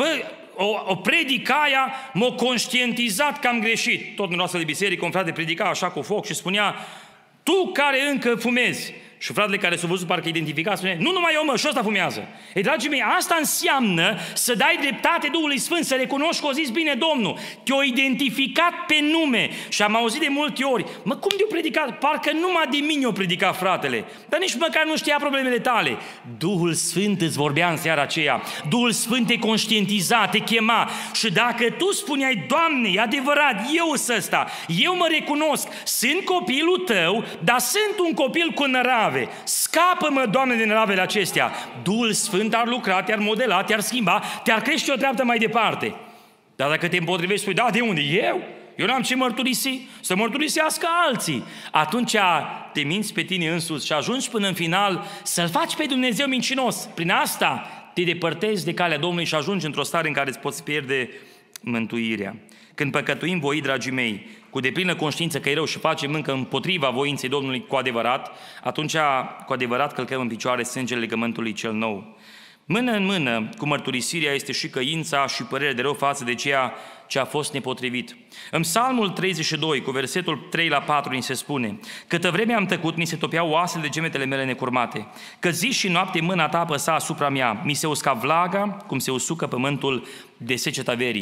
o predicaia m-a conștientizat că am greșit. Tot în noastră de biserică, un frate predica așa cu foc și spunea: tu care încă fumezi. Și fratele care s-a văzut parcă identificat spune: nu numai eu, și ăsta fumează. Dragii mei, asta înseamnă să dai dreptate Duhului Sfânt, să recunoști că o zis bine Domnul, te-a identificat pe nume. Și am auzit de multe ori: cum te-a predicat? Parcă numai de mine o predica fratele, dar nici măcar nu știa problemele tale. Duhul Sfânt îți vorbea în seara aceea, Duhul Sfânt te conștientiza, te chema. Și dacă tu spuneai: Doamne, e adevărat, eu sunt ăsta, eu mă recunosc, sunt copilul tău, dar sunt un copil cu nărave, scapă-mă, Doamne, din năravele acestea. Duhul Sfânt ar lucra, te-ar modela, te-ar schimba, te-ar crește o treaptă mai departe. Dar dacă te împotrivești, spui: da, de unde? Eu n-am ce mărturisi, să mărturisească alții. Atunci te minți pe tine însuți și ajungi până în final să-L faci pe Dumnezeu mincinos. Prin asta te depărtezi de calea Domnului și ajungi într-o stare în care îți poți pierde mântuirea. Când păcătuim voi, dragii mei, cu deplină conștiință că e rău și facem încă împotriva voinței Domnului cu adevărat, atunci cu adevărat călcăm în picioare sângele legământului cel nou. Mână în mână cu mărturisirea este și căința și părerea de rău față de ceea ce a fost nepotrivit. În Psalmul 32, cu versetul 3-4, ni se spune: câtă vreme am tăcut, mi se topeau oasele de gemetele mele necurmate, că zi și noapte mâna ta apăsa asupra mea, mi se usca vlaga, cum se usucă pământul de seceta verii.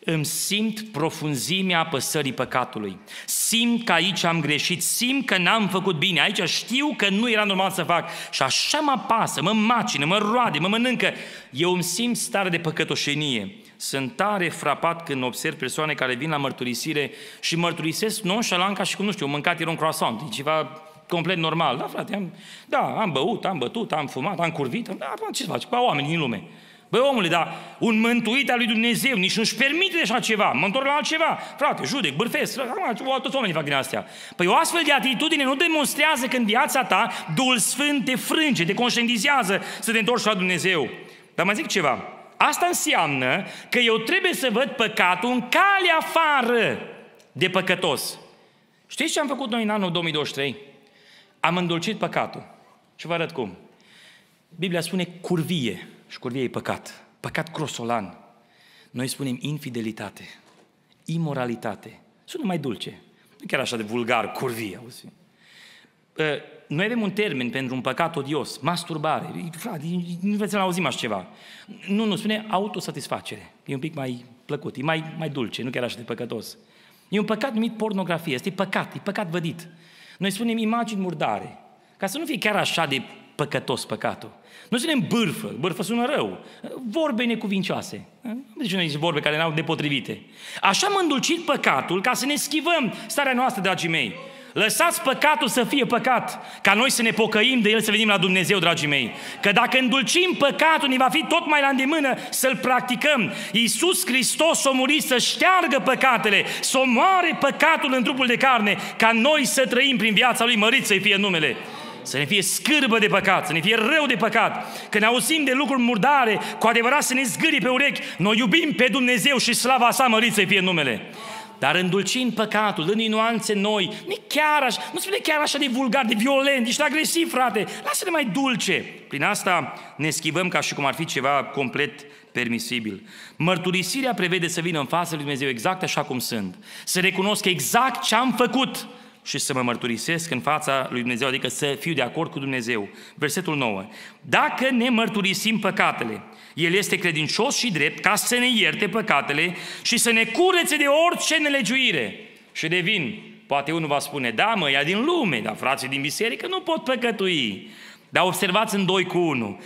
îmi simt profunzimea apăsării păcatului. Simt că aici am greșit, simt că n-am făcut bine, aici știu că nu era normal să fac și așa mă apasă, mă macină, mă roade, mă mănâncă. Eu îmi simt stare de păcătoșenie. Sunt tare frapat când observ persoane care vin la mărturisire și mărturisesc nonșalant ca și cum, nu știu, mâncat era un croissant, e ceva complet normal. Da, frate, am băut, am bătut, am fumat, am curvit, ce să faci? Ca oamenii din lume. Băi, omule, dar un mântuit al lui Dumnezeu nici nu-și permite așa ceva. Mă întorc la altceva. Frate, judec, bârfesc. Toți oamenii fac din astea. Păi o astfel de atitudine nu demonstrează că în viața ta Duhul Sfânt te frânge, te conștientizează să te întorci la Dumnezeu. Dar mai zic ceva. Asta înseamnă că eu trebuie să văd păcatul în calea afară de păcătos. Știți ce am făcut noi în anul 2023? Am îndulcit păcatul. Și vă arăt cum. Biblia spune curvie. Și curvie e păcat. Păcat grosolan. Noi spunem infidelitate, imoralitate. Sună mai dulce. Nu chiar așa de vulgar, curvie. Auzi? Noi avem un termen pentru un păcat odios, masturbare. Nu vreți să auzim așa ceva. Nu, spune autosatisfacere. E un pic mai plăcut, e mai dulce, nu chiar așa de păcătos. E un păcat numit pornografie. Este păcat vădit. Noi spunem imagini murdare. Ca să nu fie chiar așa de păcătos păcatul. Nu spunem bârfă sună rău, vorbe necuvincioase. Deci noi vorbe care n-au nepotrivite. Așa am îndulcit păcatul ca să ne schivăm starea noastră, dragii mei. Lăsați păcatul să fie păcat, ca noi să ne pocăim de el, să venim la Dumnezeu, dragii mei. Că dacă îndulcim păcatul, ne va fi tot mai la îndemână să-l practicăm. Iisus Hristos a murit să șteargă păcatele, să omoare păcatul în trupul de carne, ca noi să trăim prin viața Lui, mărit să-i fie numele. Să ne fie scârbă de păcat, să ne fie rău de păcat. Când auzim de lucruri murdare, cu adevărat să ne zgârie pe urechi. Noi iubim pe Dumnezeu și slava sa, mărit să-i fie numele. Dar îndulcind păcatul, dându-i nuanțe noi, nu spune chiar așa de vulgar, de violent, ești agresiv, frate, lasă-ne mai dulce. Prin asta ne schivăm ca și cum ar fi ceva complet permisibil. Mărturisirea prevede să vină în fața lui Dumnezeu exact așa cum sunt. Să recunosc exact ce am făcut și să mă mărturisesc în fața lui Dumnezeu, adică să fiu de acord cu Dumnezeu. Versetul 9. Dacă ne mărturisim păcatele, El este credincios și drept ca să ne ierte păcatele și să ne curețe de orice nelegiuire. Și devin, poate unul va spune, da mă, ea din lume, dar frații din biserică nu pot păcătui. Dar observați în 2:1,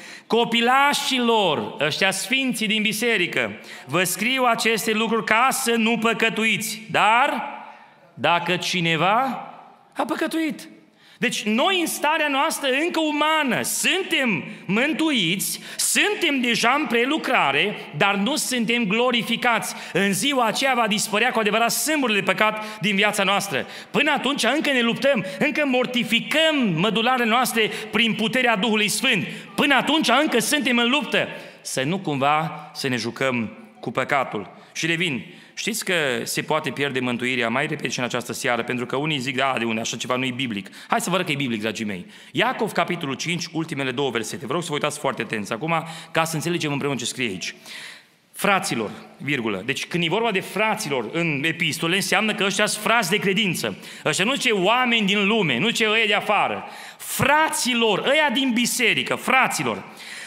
copilașilor, ăștia sfinții din biserică, vă scriu aceste lucruri ca să nu păcătuiți, dar dacă cineva a păcătuit. Deci noi în starea noastră încă umană suntem mântuiți, suntem deja în prelucrare, dar nu suntem glorificați. În ziua aceea va dispărea cu adevărat sâmburile de păcat din viața noastră. Până atunci încă ne luptăm, încă mortificăm mădularele noastre prin puterea Duhului Sfânt. Până atunci încă suntem în luptă. Să nu cumva să ne jucăm cu păcatul. Și revin. Știți că se poate pierde mântuirea, mai repet și în această seară, pentru că unii zic, da, de unde, așa ceva nu e biblic. Hai să vă arăt că e biblic, dragii mei. Iacov, capitolul 5, ultimele 2 versete. Vă rog să vă uitați foarte atenți acum, ca să înțelegem împreună ce scrie aici. Fraților, virgulă. Deci când e vorba de fraților în epistole, înseamnă că ăștia sunt frați de credință. Ăștia nu zice oameni din lume, nu zice ăia de afară. Fraților, ăia din biserică, fraților.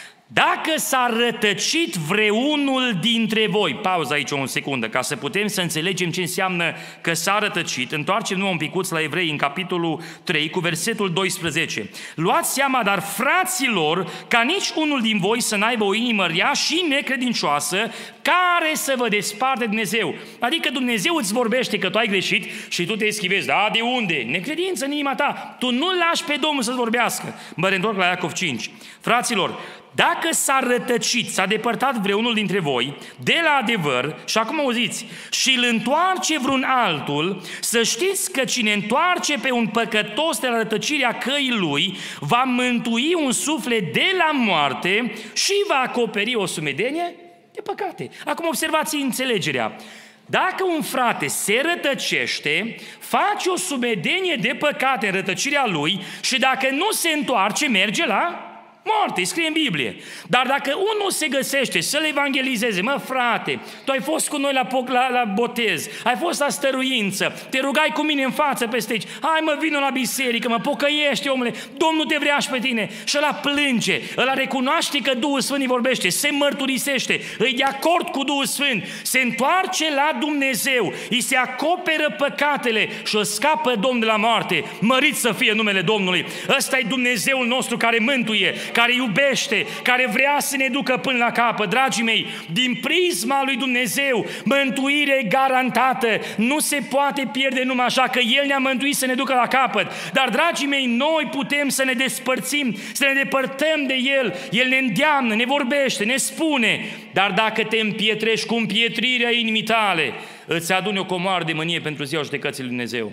Dacă s-a rătăcit vreunul dintre voi, pauză aici o secundă, ca să putem să înțelegem ce înseamnă că s-a rătăcit, întoarcem-ne un picuț la Evrei în capitolul 3 cu versetul 12. Luați seama, dar fraților, ca nici unul din voi să n-aibă o inimă rea și necredincioasă, care să vă desparte de Dumnezeu. Adică Dumnezeu îți vorbește că tu ai greșit și tu te eschivezi. Da, de unde? Necredință în inima ta. Tu nu lași pe Domnul să-ți vorbească. Mă reîntorc la Iacov 5. Fraților, dacă s-a rătăcit, s-a depărtat vreunul dintre voi de la adevăr, și acum auziți, și îl întoarce vreun altul, să știți că cine întoarce pe un păcătos de la rătăcirea căii lui, va mântui un suflet de la moarte și va acoperi o sumedenie de păcate. Acum observați înțelegerea. Dacă un frate se rătăcește, face o sumedenie de păcate în rătăcirea lui și dacă nu se întoarce, merge la Moarte, scrie în Biblie. Dar dacă unul se găsește să-l evangelizeze, mă frate, tu ai fost cu noi la botez, ai fost la stăruință, te rugai cu mine în față peste aici, hai mă, vină la biserică, mă pocăiește, omule, Domnul te vrea și pe tine. Și ăla plânge, ăla recunoaște că Duhul Sfânt îi vorbește, se mărturisește, îi de acord cu Duhul Sfânt, se întoarce la Dumnezeu, îi se acoperă păcatele și îl scapă Domnul de la moarte. Mărit să fie numele Domnului. Ăsta e Dumnezeul nostru care mântuie, care iubește, care vrea să ne ducă până la capăt. Dragii mei, din prisma lui Dumnezeu, mântuire garantată, nu se poate pierde numai așa, că El ne-a mântuit să ne ducă la capăt. Dar, dragii mei, noi putem să ne despărțim, să ne depărtăm de El. El ne îndeamnă, ne vorbește, ne spune. Dar dacă te împietrești cu împietrirea inimii tale, îți aduni o comoară de mânie pentru ziua judecății lui Dumnezeu.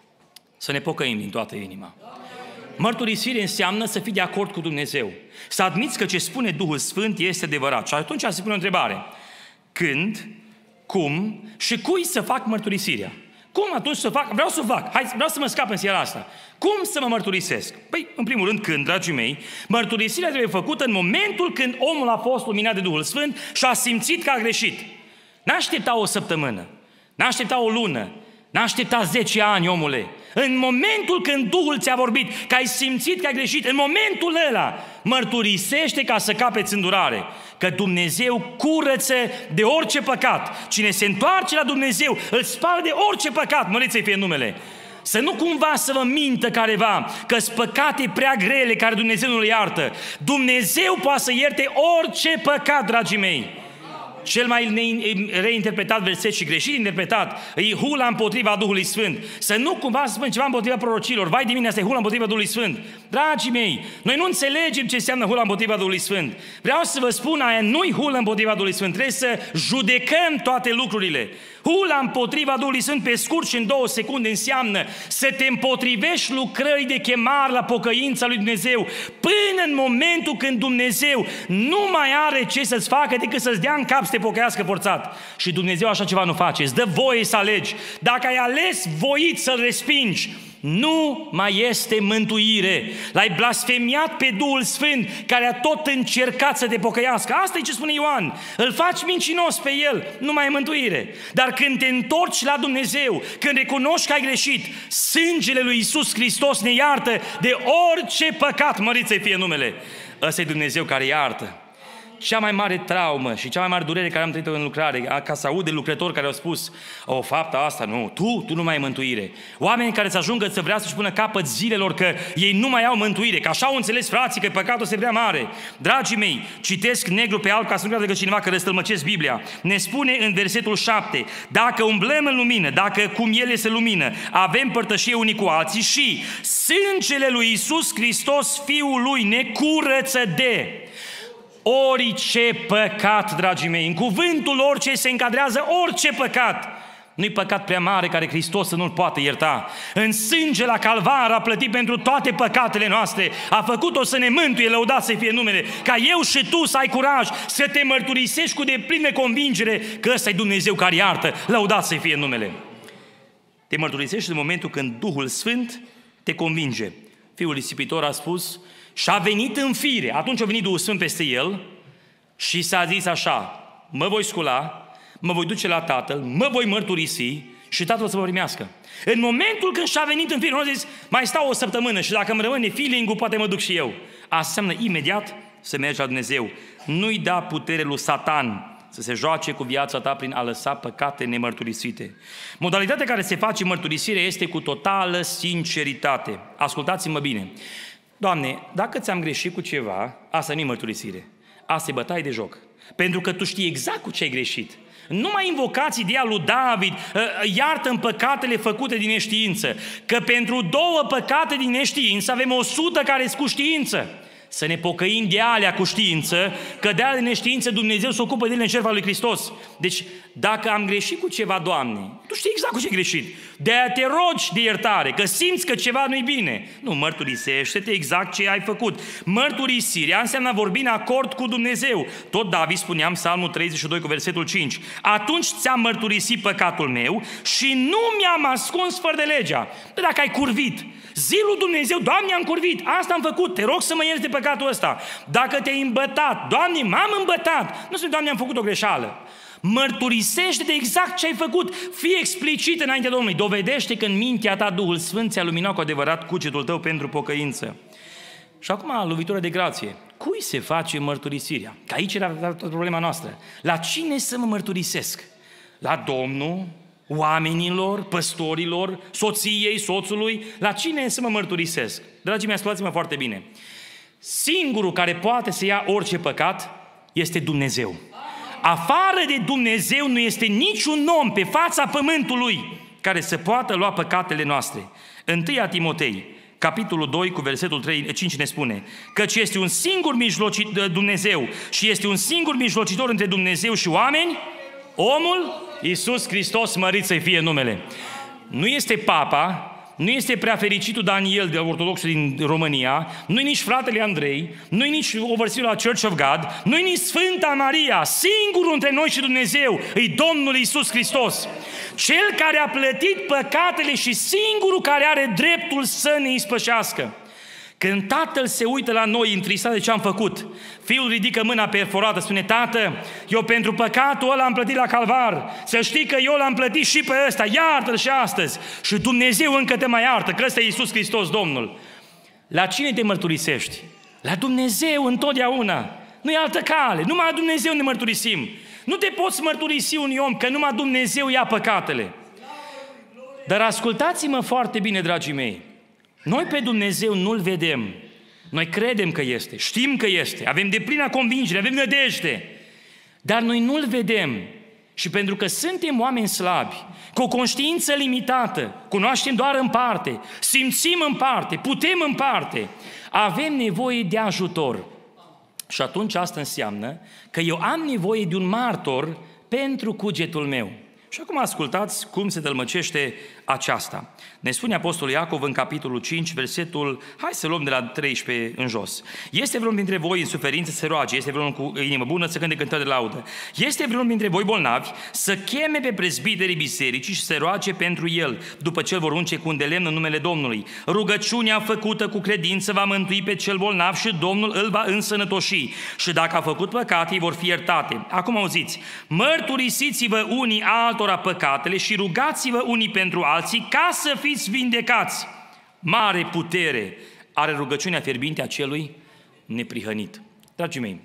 Să ne pocăim din toată inima. Mărturisire înseamnă să fii de acord cu Dumnezeu. Să admiți că ce spune Duhul Sfânt este adevărat. Și atunci se pune o întrebare. Când, cum și cui să fac mărturisirea? Cum atunci să fac? Vreau să fac. Vreau să mă scap în seara asta. Cum să mă mărturisesc? Păi, în primul rând, când, dragii mei, mărturisirea trebuie făcută în momentul când omul a fost luminat de Duhul Sfânt și a simțit că a greșit. N-aștepta o săptămână, n-aștepta o lună, n-aștepta 10 ani, omule. În momentul când Duhul ți-a vorbit, că ai simțit că ai greșit, în momentul ăla mărturisește ca să capeți îndurare. Că Dumnezeu curăță de orice păcat. Cine se întoarce la Dumnezeu îl spală de orice păcat, măriți să-i fie numele. Să nu cumva să vă mintă careva că-s păcate prea grele care Dumnezeu nu le iartă. Dumnezeu poate să ierte orice păcat, dragii mei. Cel mai reinterpretat verset și greșit interpretat e hula împotriva Duhului Sfânt. Să nu cumva să spun ceva împotriva prorocilor. Vai de mine, asta e hula împotriva Duhului Sfânt. Dragii mei, noi nu înțelegem ce înseamnă hula împotriva Duhului Sfânt. Vreau să vă spun, aia nu-i hula împotriva Duhului Sfânt. Trebuie să judecăm toate lucrurile. Hula împotriva Duhului Sfânt, pe scurt și în 2 secunde, înseamnă să te împotrivești lucrării de chemare la pocăința lui Dumnezeu până în momentul când Dumnezeu nu mai are ce să-ți facă decât să-ți dea în cap să te pocăiască forțat. Și Dumnezeu așa ceva nu face, îți dă voie să alegi. Dacă ai ales voit să-L respingi, nu mai este mântuire. L-ai blasfemiat pe Duhul Sfânt care a tot încercat să te pocăiască. Asta e ce spune Ioan. Îl faci mincinos pe El, nu mai e mântuire. Dar când te întorci la Dumnezeu, când recunoști că ai greșit, sângele lui Iisus Hristos ne iartă de orice păcat, mărit să-i fie numele. Ăsta e Dumnezeu care iartă. Cea mai mare traumă și cea mai mare durere care am trăit-o în lucrare, ca să aud de lucrători care au spus, o, fapta asta, nu, tu nu mai ai mântuire. Oameni care să ajungă să vrea să-și pună capăt zilelor că ei nu mai au mântuire, că așa au înțeles frații că păcatul este prea mare. Dragii mei, citesc negru pe alb ca să nu creadă că cineva că răstălmăcesc Biblia. Ne spune în versetul 7, dacă umblăm în lumină, dacă cum El este lumină, avem părtășie unii cu alții și sângele lui Iisus Hristos, Fiul Lui, ne curăță de orice păcat, dragii mei. În cuvântul orice se încadrează orice păcat. Nu-i păcat prea mare care Hristos să nu-l poată ierta. În sânge la Calvar a plătit pentru toate păcatele noastre. A făcut-o să ne mântuie, lăudat să fie numele. Ca eu și tu să ai curaj să te mărturisești cu deplină convingere că ăsta e Dumnezeu care iartă, lăudat să fie numele. Te mărturisești în momentul când Duhul Sfânt te convinge. Fiul risipitor a spus și a venit în fire. Atunci a venit Duhul Sfânt peste el și s-a zis așa, mă voi scula, mă voi duce la Tatăl, mă voi mărturisi și Tatăl să mă primească. În momentul când și-a venit în fire, nu a zis, mai stau o săptămână și dacă îmi rămâne feeling-ul, poate mă duc și eu. Asta înseamnă imediat să mergi la Dumnezeu. Nu-i da putere lui Satan să se joace cu viața ta prin a lăsa păcate nemărturisite. Modalitatea care se face mărturisirea este cu totală sinceritate. Ascultați-mă bine. Doamne, dacă ți-am greșit cu ceva, asta nu-i mărturisire. Asta e bătaie de joc. Pentru că tu știi exact cu ce ai greșit. Nu mai invocați ideea lui David, iartă-mi păcatele făcute din neștiință. Că pentru 2 păcate din neștiință avem 100 care-s cu știință. Să ne pocăim de alea cu știință, că de alea de neștiință Dumnezeu se ocupă de ele în jertfa lui Hristos. Deci, dacă am greșit cu ceva, Doamne, tu știi exact cu ce ai greșit. De-aia te rogi de iertare, că simți că ceva nu-i bine. Nu, mărturisește-te exact ce ai făcut. Mărturisirea înseamnă vorbi în acord cu Dumnezeu. Tot David spunea în Psalmul 32 cu versetul 5. Atunci ți-am mărturisit păcatul meu și nu mi-am ascuns fără de legea. Dacă ai curvit, Zi lui Dumnezeu, Doamne, am curvit, asta am făcut, te rog să mă ierți de păcatul ăsta. Dacă te-ai îmbătat, Doamne, m-am îmbătat, nu spune, Doamne, am făcut o greșeală. Mărturisește de exact ce ai făcut, fii explicit înaintea Domnului, dovedește că în mintea ta Duhul Sfânt ți-a luminat cu adevărat cugetul tău pentru pocăință. Și acum, lovitură de grație. Cui se face mărturisirea? Că aici era problema noastră. La cine să mă mărturisesc? La Domnul, oamenilor, păstorilor, soției, soțului? La cine să mă mărturisesc? Dragii mei, ascultați-mă foarte bine. Singurul care poate să ia orice păcat este Dumnezeu. Afară de Dumnezeu nu este niciun om pe fața pământului care să poată lua păcatele noastre. 1 Timotei, capitolul 2, cu versetul 5 ne spune: căci este un singur Dumnezeu și este un singur mijlocitor între Dumnezeu și oameni, omul Iisus Hristos, mărit să-i fie numele. Nu este papa, nu este preafericitul Daniel de ortodoxul din România, nu-i nici fratele Andrei, nu-i nici overseerul la Church of God, nu-i nici Sfânta Maria. Singurul între noi și Dumnezeu e Domnul Iisus Hristos. Cel care a plătit păcatele și singurul care are dreptul să ne ispășească. Când Tatăl se uită la noi întristat de ce am făcut, Fiul ridică mâna perforată, spune: Tată, eu pentru păcatul ăla am plătit la Calvar, să știi că eu l-am plătit și pe ăsta, iartă-l și astăzi. Și Dumnezeu încă te mai iartă, că ăsta e Iisus Hristos Domnul. La cine te mărturisești? La Dumnezeu întotdeauna. Nu e altă cale, numai la Dumnezeu ne mărturisim. Nu te poți mărturisi unui om că numai Dumnezeu ia păcatele. Dar ascultați-mă foarte bine, dragii mei. Noi pe Dumnezeu nu-L vedem, noi credem că este, știm că este, avem deplină convingere, avem nădejde, dar noi nu-L vedem și pentru că suntem oameni slabi, cu o conștiință limitată, cunoaștem doar în parte, simțim în parte, putem în parte, avem nevoie de ajutor. Și atunci asta înseamnă că eu am nevoie de un martor pentru cugetul meu. Și acum ascultați cum se tălmăcește aceasta. Ne spune Apostolul Iacov în capitolul 5, versetul, hai să luăm de la 13 în jos. Este vreunul dintre voi în suferință să se roage, este vreunul cu inimă bună să cânte cântări de laudă. Este vreunul dintre voi bolnavi să cheme pe prezbiterii bisericii și să se roage pentru el, după ce îl vor unge cu un de lemn în numele Domnului. Rugăciunea făcută cu credință va mântui pe cel bolnav și Domnul îl va însănătoși. Și dacă a făcut păcate, îi vor fi iertate. Acum auziți, mărturisiți-vă unii altora păcatele și rugați-vă unii pentru alții ca să fiți vindecați. Mare putere are rugăciunea fierbinte a celui neprihănit. Dragii mei,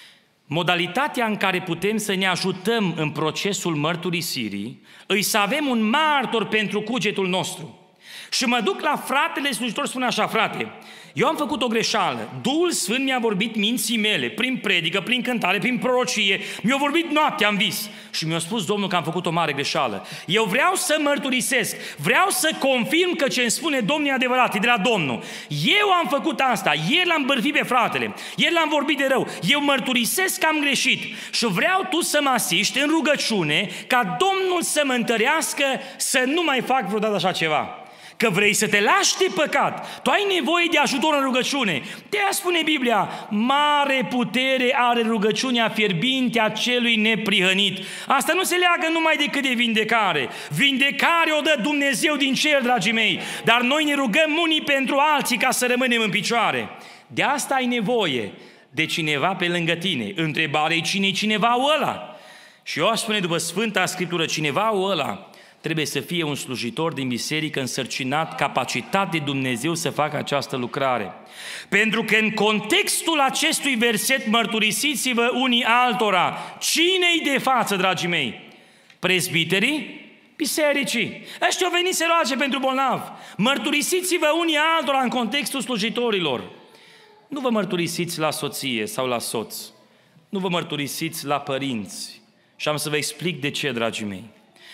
modalitatea în care putem să ne ajutăm în procesul mărturisirii îi să avem un martor pentru cugetul nostru. Și mă duc la fratele slujitor, spune așa: frate, eu am făcut o greșeală, Duhul Sfânt mi-a vorbit minții mele, prin predică, prin cântare, prin prorocie, mi-a vorbit noaptea în vis și mi-a spus Domnul că am făcut o mare greșeală. Eu vreau să mărturisesc, vreau să confirm că ce îmi spune Domnul e adevărat, e de la Domnul. Eu am făcut asta, ieri l-am bârfit pe fratele, ieri l-am vorbit de rău, eu mărturisesc că am greșit și vreau tu să mă asiști în rugăciune ca Domnul să mă întărească să nu mai fac vreodată așa ceva. Că vrei să te lași de păcat, tu ai nevoie de ajutor în rugăciune. De-aia spune Biblia, mare putere are rugăciunea fierbinte a celui neprihănit. Asta nu se leagă numai decât de vindecare. Vindecare o dă Dumnezeu din cer, dragii mei, dar noi ne rugăm unii pentru alții ca să rămânem în picioare. De asta ai nevoie de cineva pe lângă tine. Întrebarea e cine-i cineva ăla? Și eu aș spune după Sfânta Scriptură, cineva ăla trebuie să fie un slujitor din biserică însărcinat, capacitat de Dumnezeu să facă această lucrare. Pentru că în contextul acestui verset, mărturisiți-vă unii altora. Cine-i de față, dragii mei? Prezbiterii bisericii. Ăștia au venit să roage pentru bolnav. Mărturisiți-vă unii altora în contextul slujitorilor. Nu vă mărturisiți la soție sau la soț. Nu vă mărturisiți la părinți. Și am să vă explic de ce, dragii mei.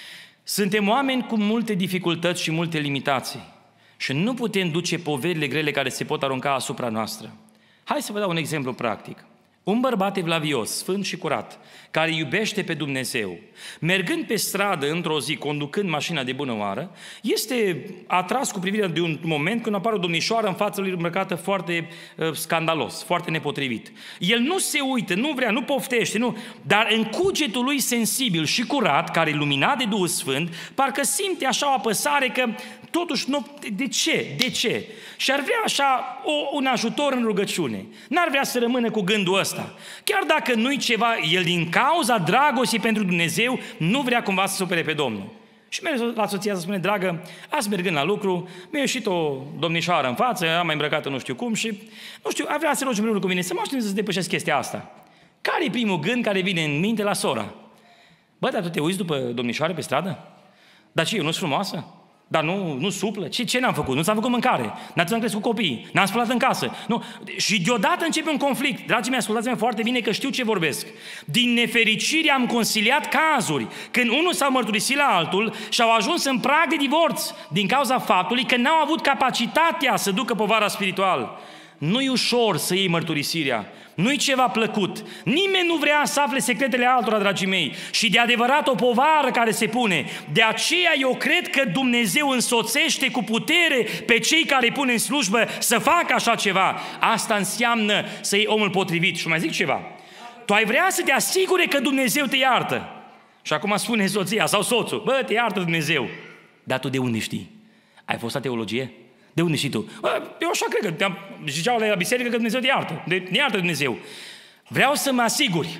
Suntem oameni cu multe dificultăți și multe limitații și nu putem duce poverile grele care se pot arunca asupra noastră. Hai să vă dau un exemplu practic. Un bărbat evlavios, sfânt și curat, care iubește pe Dumnezeu, mergând pe stradă într-o zi, conducând mașina de bună oară, este atras cu privirea de un moment când apare o domnișoară în fața lui îmbrăcată foarte scandalos, foarte nepotrivit. El nu se uită, nu vrea, nu poftește, nu, dar în cugetul lui sensibil și curat, care e luminat de Duhul Sfânt, parcă simte așa o apăsare că totuși, de ce? De ce? Și ar vrea așa un ajutor în rugăciune. N-ar vrea să rămână cu gândul ăsta. Chiar dacă nu-i ceva, el din cauza dragostei pentru Dumnezeu nu vrea cumva să supere pe Domnul. Și merge la soția să spune, dragă, azi mergând la lucru, mi-a ieșit o domnișoară în față, am mai îmbrăcată nu știu cum și, nu știu, ar vrea să rogi împreună cu mine, să mă ajute să depășesc chestia asta. Care e primul gând care vine în minte la sora? Bă, dar tu te uiți după domnișoare pe stradă? Dar ce, eu nu-s frumoasă? Dar nu suplă? Ce n-am făcut? Nu ți-am făcut mâncare? N-am crescut copiii? N-am spălat în casă? Nu. Și deodată începe un conflict. Dragii mei, ascultați-mă foarte bine că știu ce vorbesc. Din nefericire am consiliat cazuri când unul s-a mărturisit la altul și au ajuns în prag de divorț din cauza faptului că n-au avut capacitatea să ducă povara spirituală. Nu-i ușor să iei mărturisirea. Nu-i ceva plăcut. Nimeni nu vrea să afle secretele altora, dragii mei. Și de adevărat o povară care se pune. De aceea eu cred că Dumnezeu însoțește cu putere pe cei care îi pun în slujbă să facă așa ceva. Asta înseamnă să iei omul potrivit. Și mai zic ceva. Tu ai vrea să te asigure că Dumnezeu te iartă. Și acum spune soția sau soțul, bă, te iartă Dumnezeu. Dar tu de unde știi? Ai fost la teologie? De unde știi tu? Eu așa cred că ziceau la biserică că Dumnezeu te iartă. Ne iartă Dumnezeu. Vreau să mă asiguri.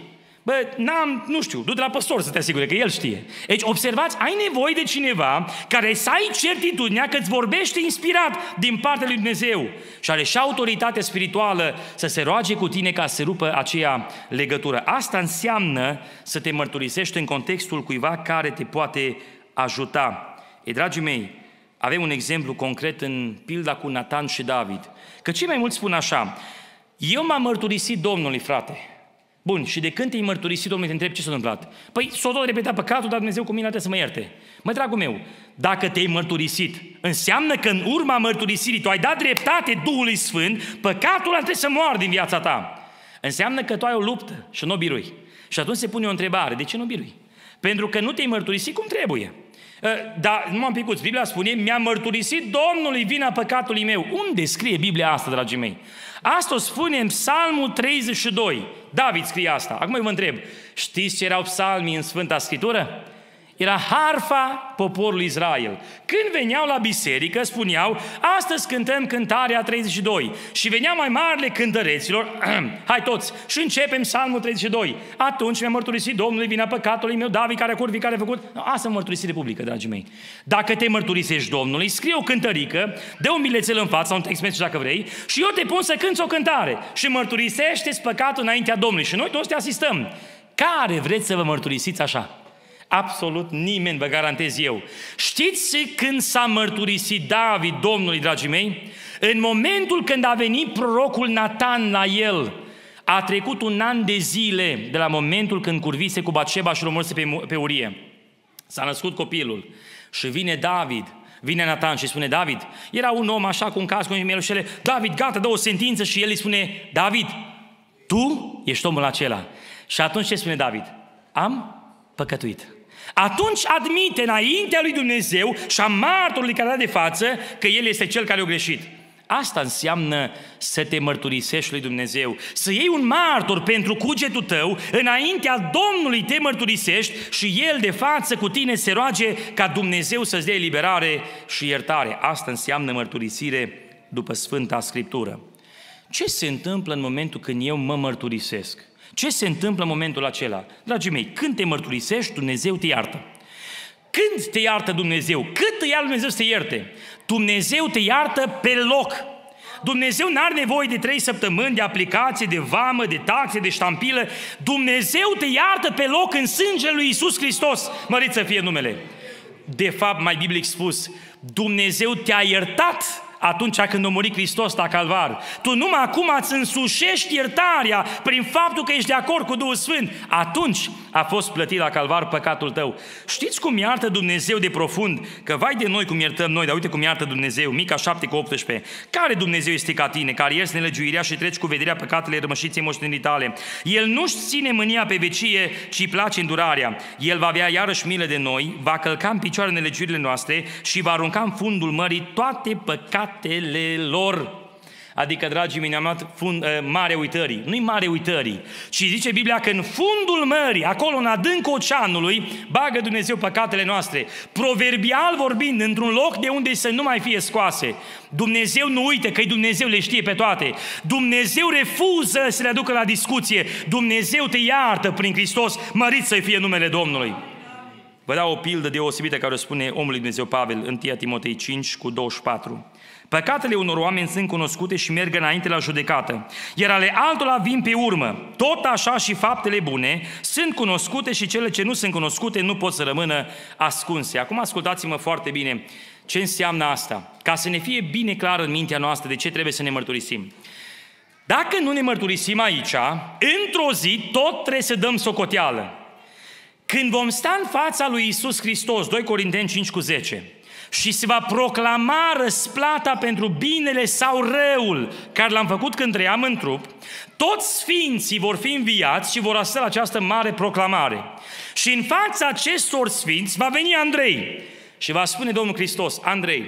Nu știu, du-te la păstor să te asigure că el știe. Deci observați, ai nevoie de cineva care să ai certitudinea că îți vorbește inspirat din partea lui Dumnezeu și are și autoritate spirituală să se roage cu tine ca să se rupă aceea legătură. Asta înseamnă să te mărturisești în contextul cuiva care te poate ajuta. Dragii mei, avem un exemplu concret în pilda cu Natan și David. Că cei mai mulți spun așa, eu m-am mărturisit Domnului, frate. Bun, și de când te-ai mărturisit Domnului, te întreb ce s-a întâmplat? Păi s-a tot repetat păcatul, dar Dumnezeu cu mine trebuie să mă ierte. Măi, dragul meu, dacă te-ai mărturisit, înseamnă că în urma mărturisirii tu ai dat dreptate Duhului Sfânt, păcatul trebuie să moară din viața ta. Înseamnă că tu ai o luptă și nu o birui. Și atunci se pune o întrebare, de ce nu birui? Pentru că nu te-ai mărturisit cum trebuie. Dar nu m-am picut. Biblia spune, mi-a mărturisit Domnului vina păcatului meu. Unde scrie Biblia asta, dragii mei? Asta o spune în Psalmul 32. David scrie asta. Acum eu vă întreb, știți ce erau psalmii în Sfânta Scriptură? Era harfa poporului Israel. Când veneau la biserică, spuneau, astăzi cântăm cântarea 32. Și veneau mai marile cântăreților, hai toți, și începem Psalmul 32. Atunci mi-a mărturisit Domnului vina păcatului meu, David care a curvit, care a făcut. Asta e mărturisire publică, dragii mei. Dacă te mărturisești Domnului, scrie o cântărică, dă un bilețel în față, un text message dacă vrei, și eu te pun să cânți o cântare și mărturisește-ți păcatul înaintea Domnului. Și noi toți te asistăm. Care vreți să vă mărturisiți așa? Absolut nimeni, vă garantez eu. Știți când s-a mărturisit David Domnului, dragii mei? În momentul când a venit prorocul Natan la el, a trecut 1 an de zile de la momentul când curvise cu Batșeba și l-omorâse pe Urie. S-a născut copilul și vine Natan și spune, David, era un om așa cu un casc, cu mielușele, David, gata, dă o sentință și el îi spune, David, tu ești omul acela. Și atunci ce spune David? Am păcătuit. Atunci admite înaintea lui Dumnezeu și a martorului care a dat de față că el este cel care a greșit. Asta înseamnă să te mărturisești lui Dumnezeu, să iei un martor pentru cugetul tău, înaintea Domnului te mărturisești și El de față cu tine se roage ca Dumnezeu să-ți dea eliberare și iertare. Asta înseamnă mărturisire după Sfânta Scriptură. Ce se întâmplă în momentul când eu mă mărturisesc? Ce se întâmplă în momentul acela? Dragii mei, când te mărturisești, Dumnezeu te iartă. Când te iartă Dumnezeu? Cât te iartă Dumnezeu să te ierte? Dumnezeu te iartă pe loc. Dumnezeu n-are nevoie de 3 săptămâni de aplicație, de vamă, de taxe, de ștampilă. Dumnezeu te iartă pe loc în sângele lui Iisus Hristos. Mărit să fie numele. De fapt, mai biblic spus, Dumnezeu te-a iertat atunci când a murit Hristos la Calvar. Tu numai acum îți însușești iertarea prin faptul că ești de acord cu Duhul Sfânt. Atunci a fost plătit la Calvar păcatul tău. Știți cum iartă Dumnezeu de profund? Că vai de noi cum iertăm noi, dar uite cum iartă Dumnezeu. Mica 7:18. Care Dumnezeu este ca tine, care ierți nelegiuirea și treci cu vederea păcatele rămășiței moștenirii tale? El nu-și ține mânia pe vecie, ci place îndurarea. El va avea iarăși milă de noi, va călca în picioare nelegiuirile noastre și va arunca în fundul mării toate păcatele lor. Adică, dragii mei, ne-am luat mare uitării. Nu-i mare uitării, ci zice Biblia că în fundul mării, acolo în adâncul oceanului, bagă Dumnezeu păcatele noastre. Proverbial vorbind, într-un loc de unde să nu mai fie scoase. Dumnezeu nu uită că Dumnezeu le știe pe toate. Dumnezeu refuză să le aducă la discuție. Dumnezeu te iartă prin Hristos, mărit să fie numele Domnului. Vă dau o pildă deosebită care o spune omul lui Dumnezeu Pavel în 1 Timotei 5:24. Păcatele unor oameni sunt cunoscute și merg înainte la judecată, iar ale altora vin pe urmă. Tot așa și faptele bune sunt cunoscute și cele ce nu sunt cunoscute nu pot să rămână ascunse. Acum ascultați-mă foarte bine ce înseamnă asta, ca să ne fie bine clar în mintea noastră de ce trebuie să ne mărturisim. Dacă nu ne mărturisim aici, într-o zi tot trebuie să dăm socoteală. Când vom sta în fața lui Iisus Hristos, 2 Corinteni 5:10, și se va proclama răsplata pentru binele sau răul care l-am făcut când trăiam în trup, toți sfinții vor fi înviați și vor asista la această mare proclamare. Și în fața acestor sfinți va veni Andrei și va spune Domnul Hristos: Andrei,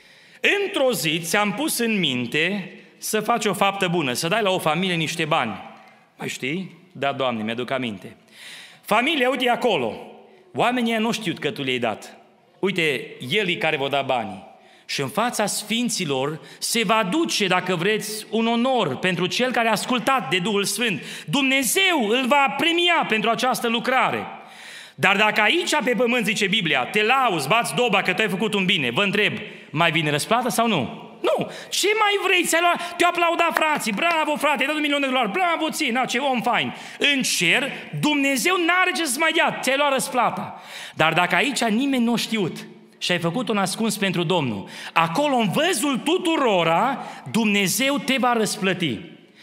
într-o zi ți-am pus în minte să faci o faptă bună, să dai la o familie niște bani. Mai știi? Da, Doamne, mi-aduc aminte. Familia, uite acolo. Oamenii nu știu că tu le-ai dat. Uite, el e care vă da banii. Și în fața sfinților se va duce, dacă vreți, un onor pentru cel care a ascultat de Duhul Sfânt. Dumnezeu îl va premia pentru această lucrare. Dar dacă aici pe pământ, zice Biblia, te lauzi, bați doba că tu ai făcut un bine, vă întreb, mai vine răsplată sau nu? Nu. Ce mai vrei? Te-au aplaudat frații, bravo frate, ai dat $1.000.000, bravo ție, na, ce om fain. În cer, Dumnezeu n-are ce să mai dea, ți-ai luat răsplata. Dar dacă aici nimeni nu a știut și ai făcut un ascuns pentru Domnul, acolo în văzul tuturora, Dumnezeu te va răsplăti.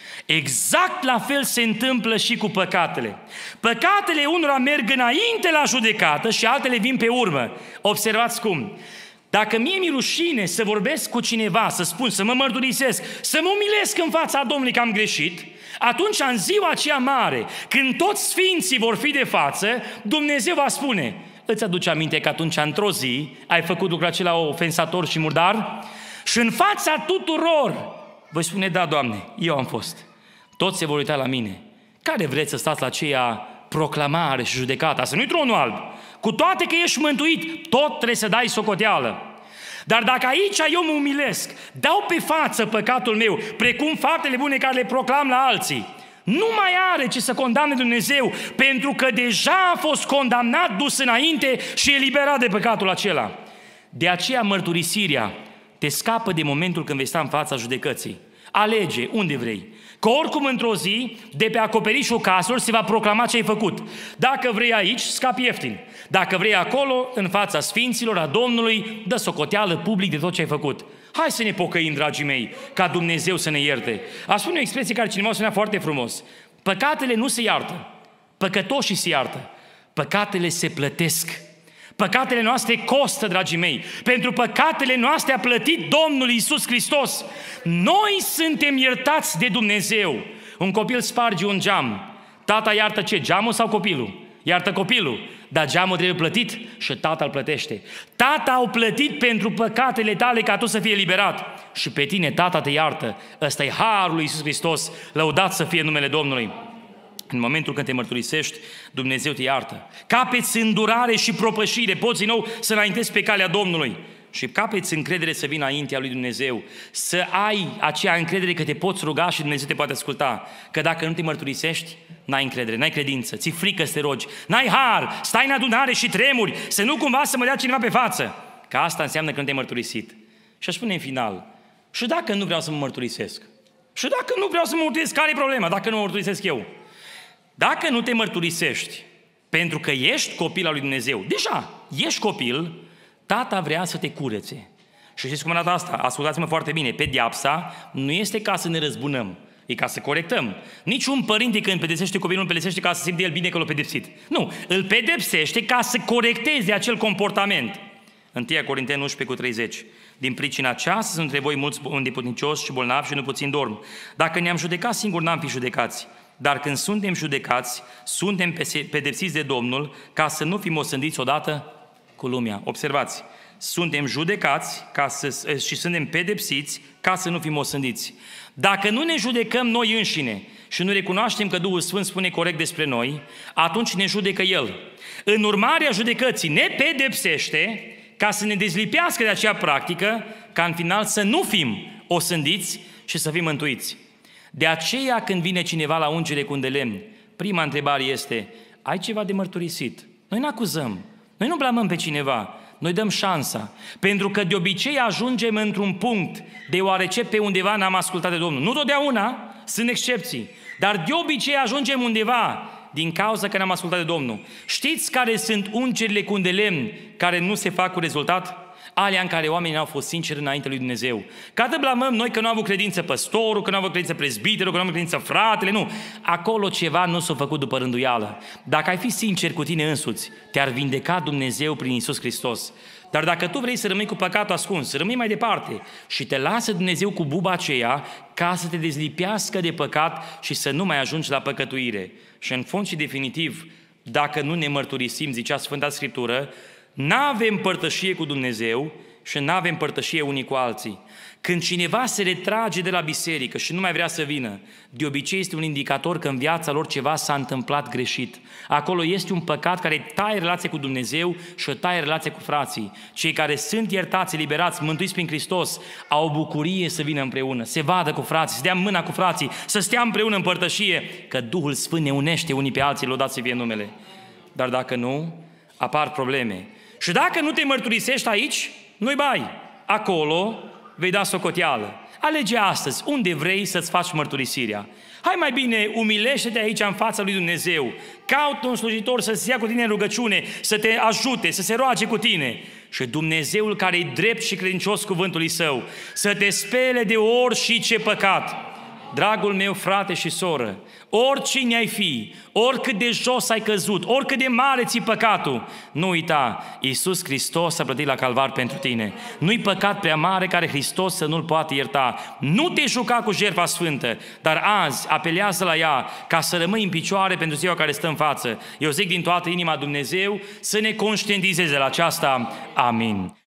Exact la fel se întâmplă și cu păcatele. Păcatele unora merg înainte la judecată și altele vin pe urmă. Observați cum. Dacă mie mi-e rușine să vorbesc cu cineva, să spun, să mă mărturisesc, să mă umilesc în fața Domnului că am greșit, atunci în ziua aceea mare, când toți sfinții vor fi de față, Dumnezeu va spune: îți aduce aminte că atunci într-o zi ai făcut lucrul acela ofensator și murdar? Și în fața tuturor voi spune: da, Doamne, eu am fost. Toți se vor uita la mine. Care vreți să stați la aceea proclamare și judecată? Asta nu-i tronul alb. Cu toate că ești mântuit, tot trebuie să dai socoteală. Dar dacă aici eu mă umilesc, dau pe față păcatul meu, precum faptele bune care le proclam la alții, nu mai are ce să condamne Dumnezeu, pentru că deja a fost condamnat, dus înainte și eliberat de păcatul acela. De aceea mărturisirea te scapă de momentul când vei sta în fața judecății. Alege unde vrei. Că oricum într-o zi, de pe acoperișul caselor se va proclama ce ai făcut. Dacă vrei aici, scapi ieftin. Dacă vrei acolo, în fața sfinților, a Domnului, dă socoteală public de tot ce ai făcut. Hai să ne pocăim, dragii mei, ca Dumnezeu să ne ierte. A spune o expresie care cineva spunea foarte frumos: păcatele nu se iartă, păcătoșii se iartă, păcatele se plătesc. Păcatele noastre costă, dragii mei. Pentru păcatele noastre a plătit Domnul Iisus Hristos. Noi suntem iertați de Dumnezeu. Un copil sparge un geam. Tata iartă ce? Geamul sau copilul? Iartă copilul. Dar geamul trebuie plătit și tata îl plătește. Tata au plătit pentru păcatele tale ca tu să fii eliberat. Și pe tine tata te iartă. Ăsta e harul lui Iisus Hristos. Lăudat să fie numele Domnului. În momentul când te mărturisești, Dumnezeu te iartă. Capeți îndurare și propășire, poți din nou să înaintezi pe calea Domnului. Și capeți încredere să vii înaintea lui Dumnezeu. Să ai acea încredere că te poți ruga și Dumnezeu te poate asculta. Că dacă nu te mărturisești, n-ai încredere, n-ai credință, ți-e frică să te rogi, n-ai har, stai în adunare și tremuri, să nu cumva să mă dea cineva pe față. Că asta înseamnă că nu te-ai mărturisit. Și aș spune în final: și dacă nu vreau să mă mărturisesc? Și dacă nu vreau să mă mărturisesc, care e problema? Dacă nu mă mărturisesc eu? Dacă nu te mărturisești pentru că ești copil al lui Dumnezeu, deja ești copil, tata vrea să te curețe. Și știți cum arată asta? Ascultați-mă foarte bine. Pedeapsa nu este ca să ne răzbunăm, e ca să corectăm. Niciun părinte când pedepsește copilul, nu pedepsește ca să simte el bine că l-a pedepsit. Nu, îl pedepsește ca să corecteze acel comportament. 1 Corinteni 11:30. Din pricina aceasta sunt între voi mulți îndeputnicioși și bolnavi și nu puțin dorm. Dacă ne-am judecat singur, n-am fi judecați. Dar când suntem judecați, suntem pedepsiți de Domnul ca să nu fim osândiți odată cu lumea. Observați, suntem judecați și suntem pedepsiți ca să nu fim osândiți. Dacă nu ne judecăm noi înșine și nu recunoaștem că Duhul Sfânt spune corect despre noi, atunci ne judecă El. În urmarea judecății ne pedepsește ca să ne dezlipească de acea practică, ca în final să nu fim osândiți și să fim mântuiți. De aceea când vine cineva la ungere cu un de lemn, prima întrebare este: ai ceva de mărturisit? Noi nu acuzăm, noi nu blamăm pe cineva, noi dăm șansa. Pentru că de obicei ajungem într-un punct, deoarece pe undeva n-am ascultat de Domnul. Nu totdeauna, sunt excepții, dar de obicei ajungem undeva din cauza că n-am ascultat de Domnul. Știți care sunt ungerile cu un de lemn care nu se fac cu rezultat? Alea în care oamenii n-au fost sinceri înainte lui Dumnezeu. Ca să blamăm noi că nu au avut credință păstorul, că nu au avut credință prezbiterul, că nu au avut credință fratele, nu. Acolo ceva nu s-a făcut după rânduială. Dacă ai fi sincer cu tine însuți, te-ar vindeca Dumnezeu prin Iisus Hristos. Dar dacă tu vrei să rămâi cu păcatul ascuns, să rămâi mai departe și te lasă Dumnezeu cu buba aceea ca să te dezlipească de păcat și să nu mai ajungi la păcătuire. Și în fond și definitiv, dacă nu ne mărturisim, zicea Sfânta Scriptură, n-avem părtășie cu Dumnezeu și n-avem părtășie unii cu alții. Când cineva se retrage de la biserică și nu mai vrea să vină, de obicei este un indicator că în viața lor ceva s-a întâmplat greșit. Acolo este un păcat care taie relația cu Dumnezeu și o taie relația cu frații. Cei care sunt iertați, eliberați, mântuiți prin Hristos, au o bucurie să vină împreună, se vadă cu frații, să dea mâna cu frații, să stea împreună în părtășie, că Duhul Sfânt ne unește unii pe alții, lăudați să fie numele. Dar dacă nu, apar probleme. Și dacă nu te mărturisești aici, nu-i bai. Acolo vei da socoteală. Alege astăzi unde vrei să-ți faci mărturisirea. Hai mai bine, umilește-te aici în fața lui Dumnezeu. Caută un slujitor să se ia cu tine în rugăciune, să te ajute, să se roage cu tine. Și Dumnezeul care e drept și credincios cuvântului Său, să te spele de orice păcat. Dragul meu frate și soră, oricine ai fi, oricât de jos ai căzut, oricât de mare ți-i păcatul, nu uita, Iisus Hristos a plătit la calvar pentru tine. Nu-i păcat prea mare care Hristos să nu-l poată ierta. Nu te juca cu jertfa sfântă, dar azi apelează la ea ca să rămâi în picioare pentru ziua care stă în față. Eu zic din toată inima Dumnezeu să ne conștientizeze la aceasta. Amin.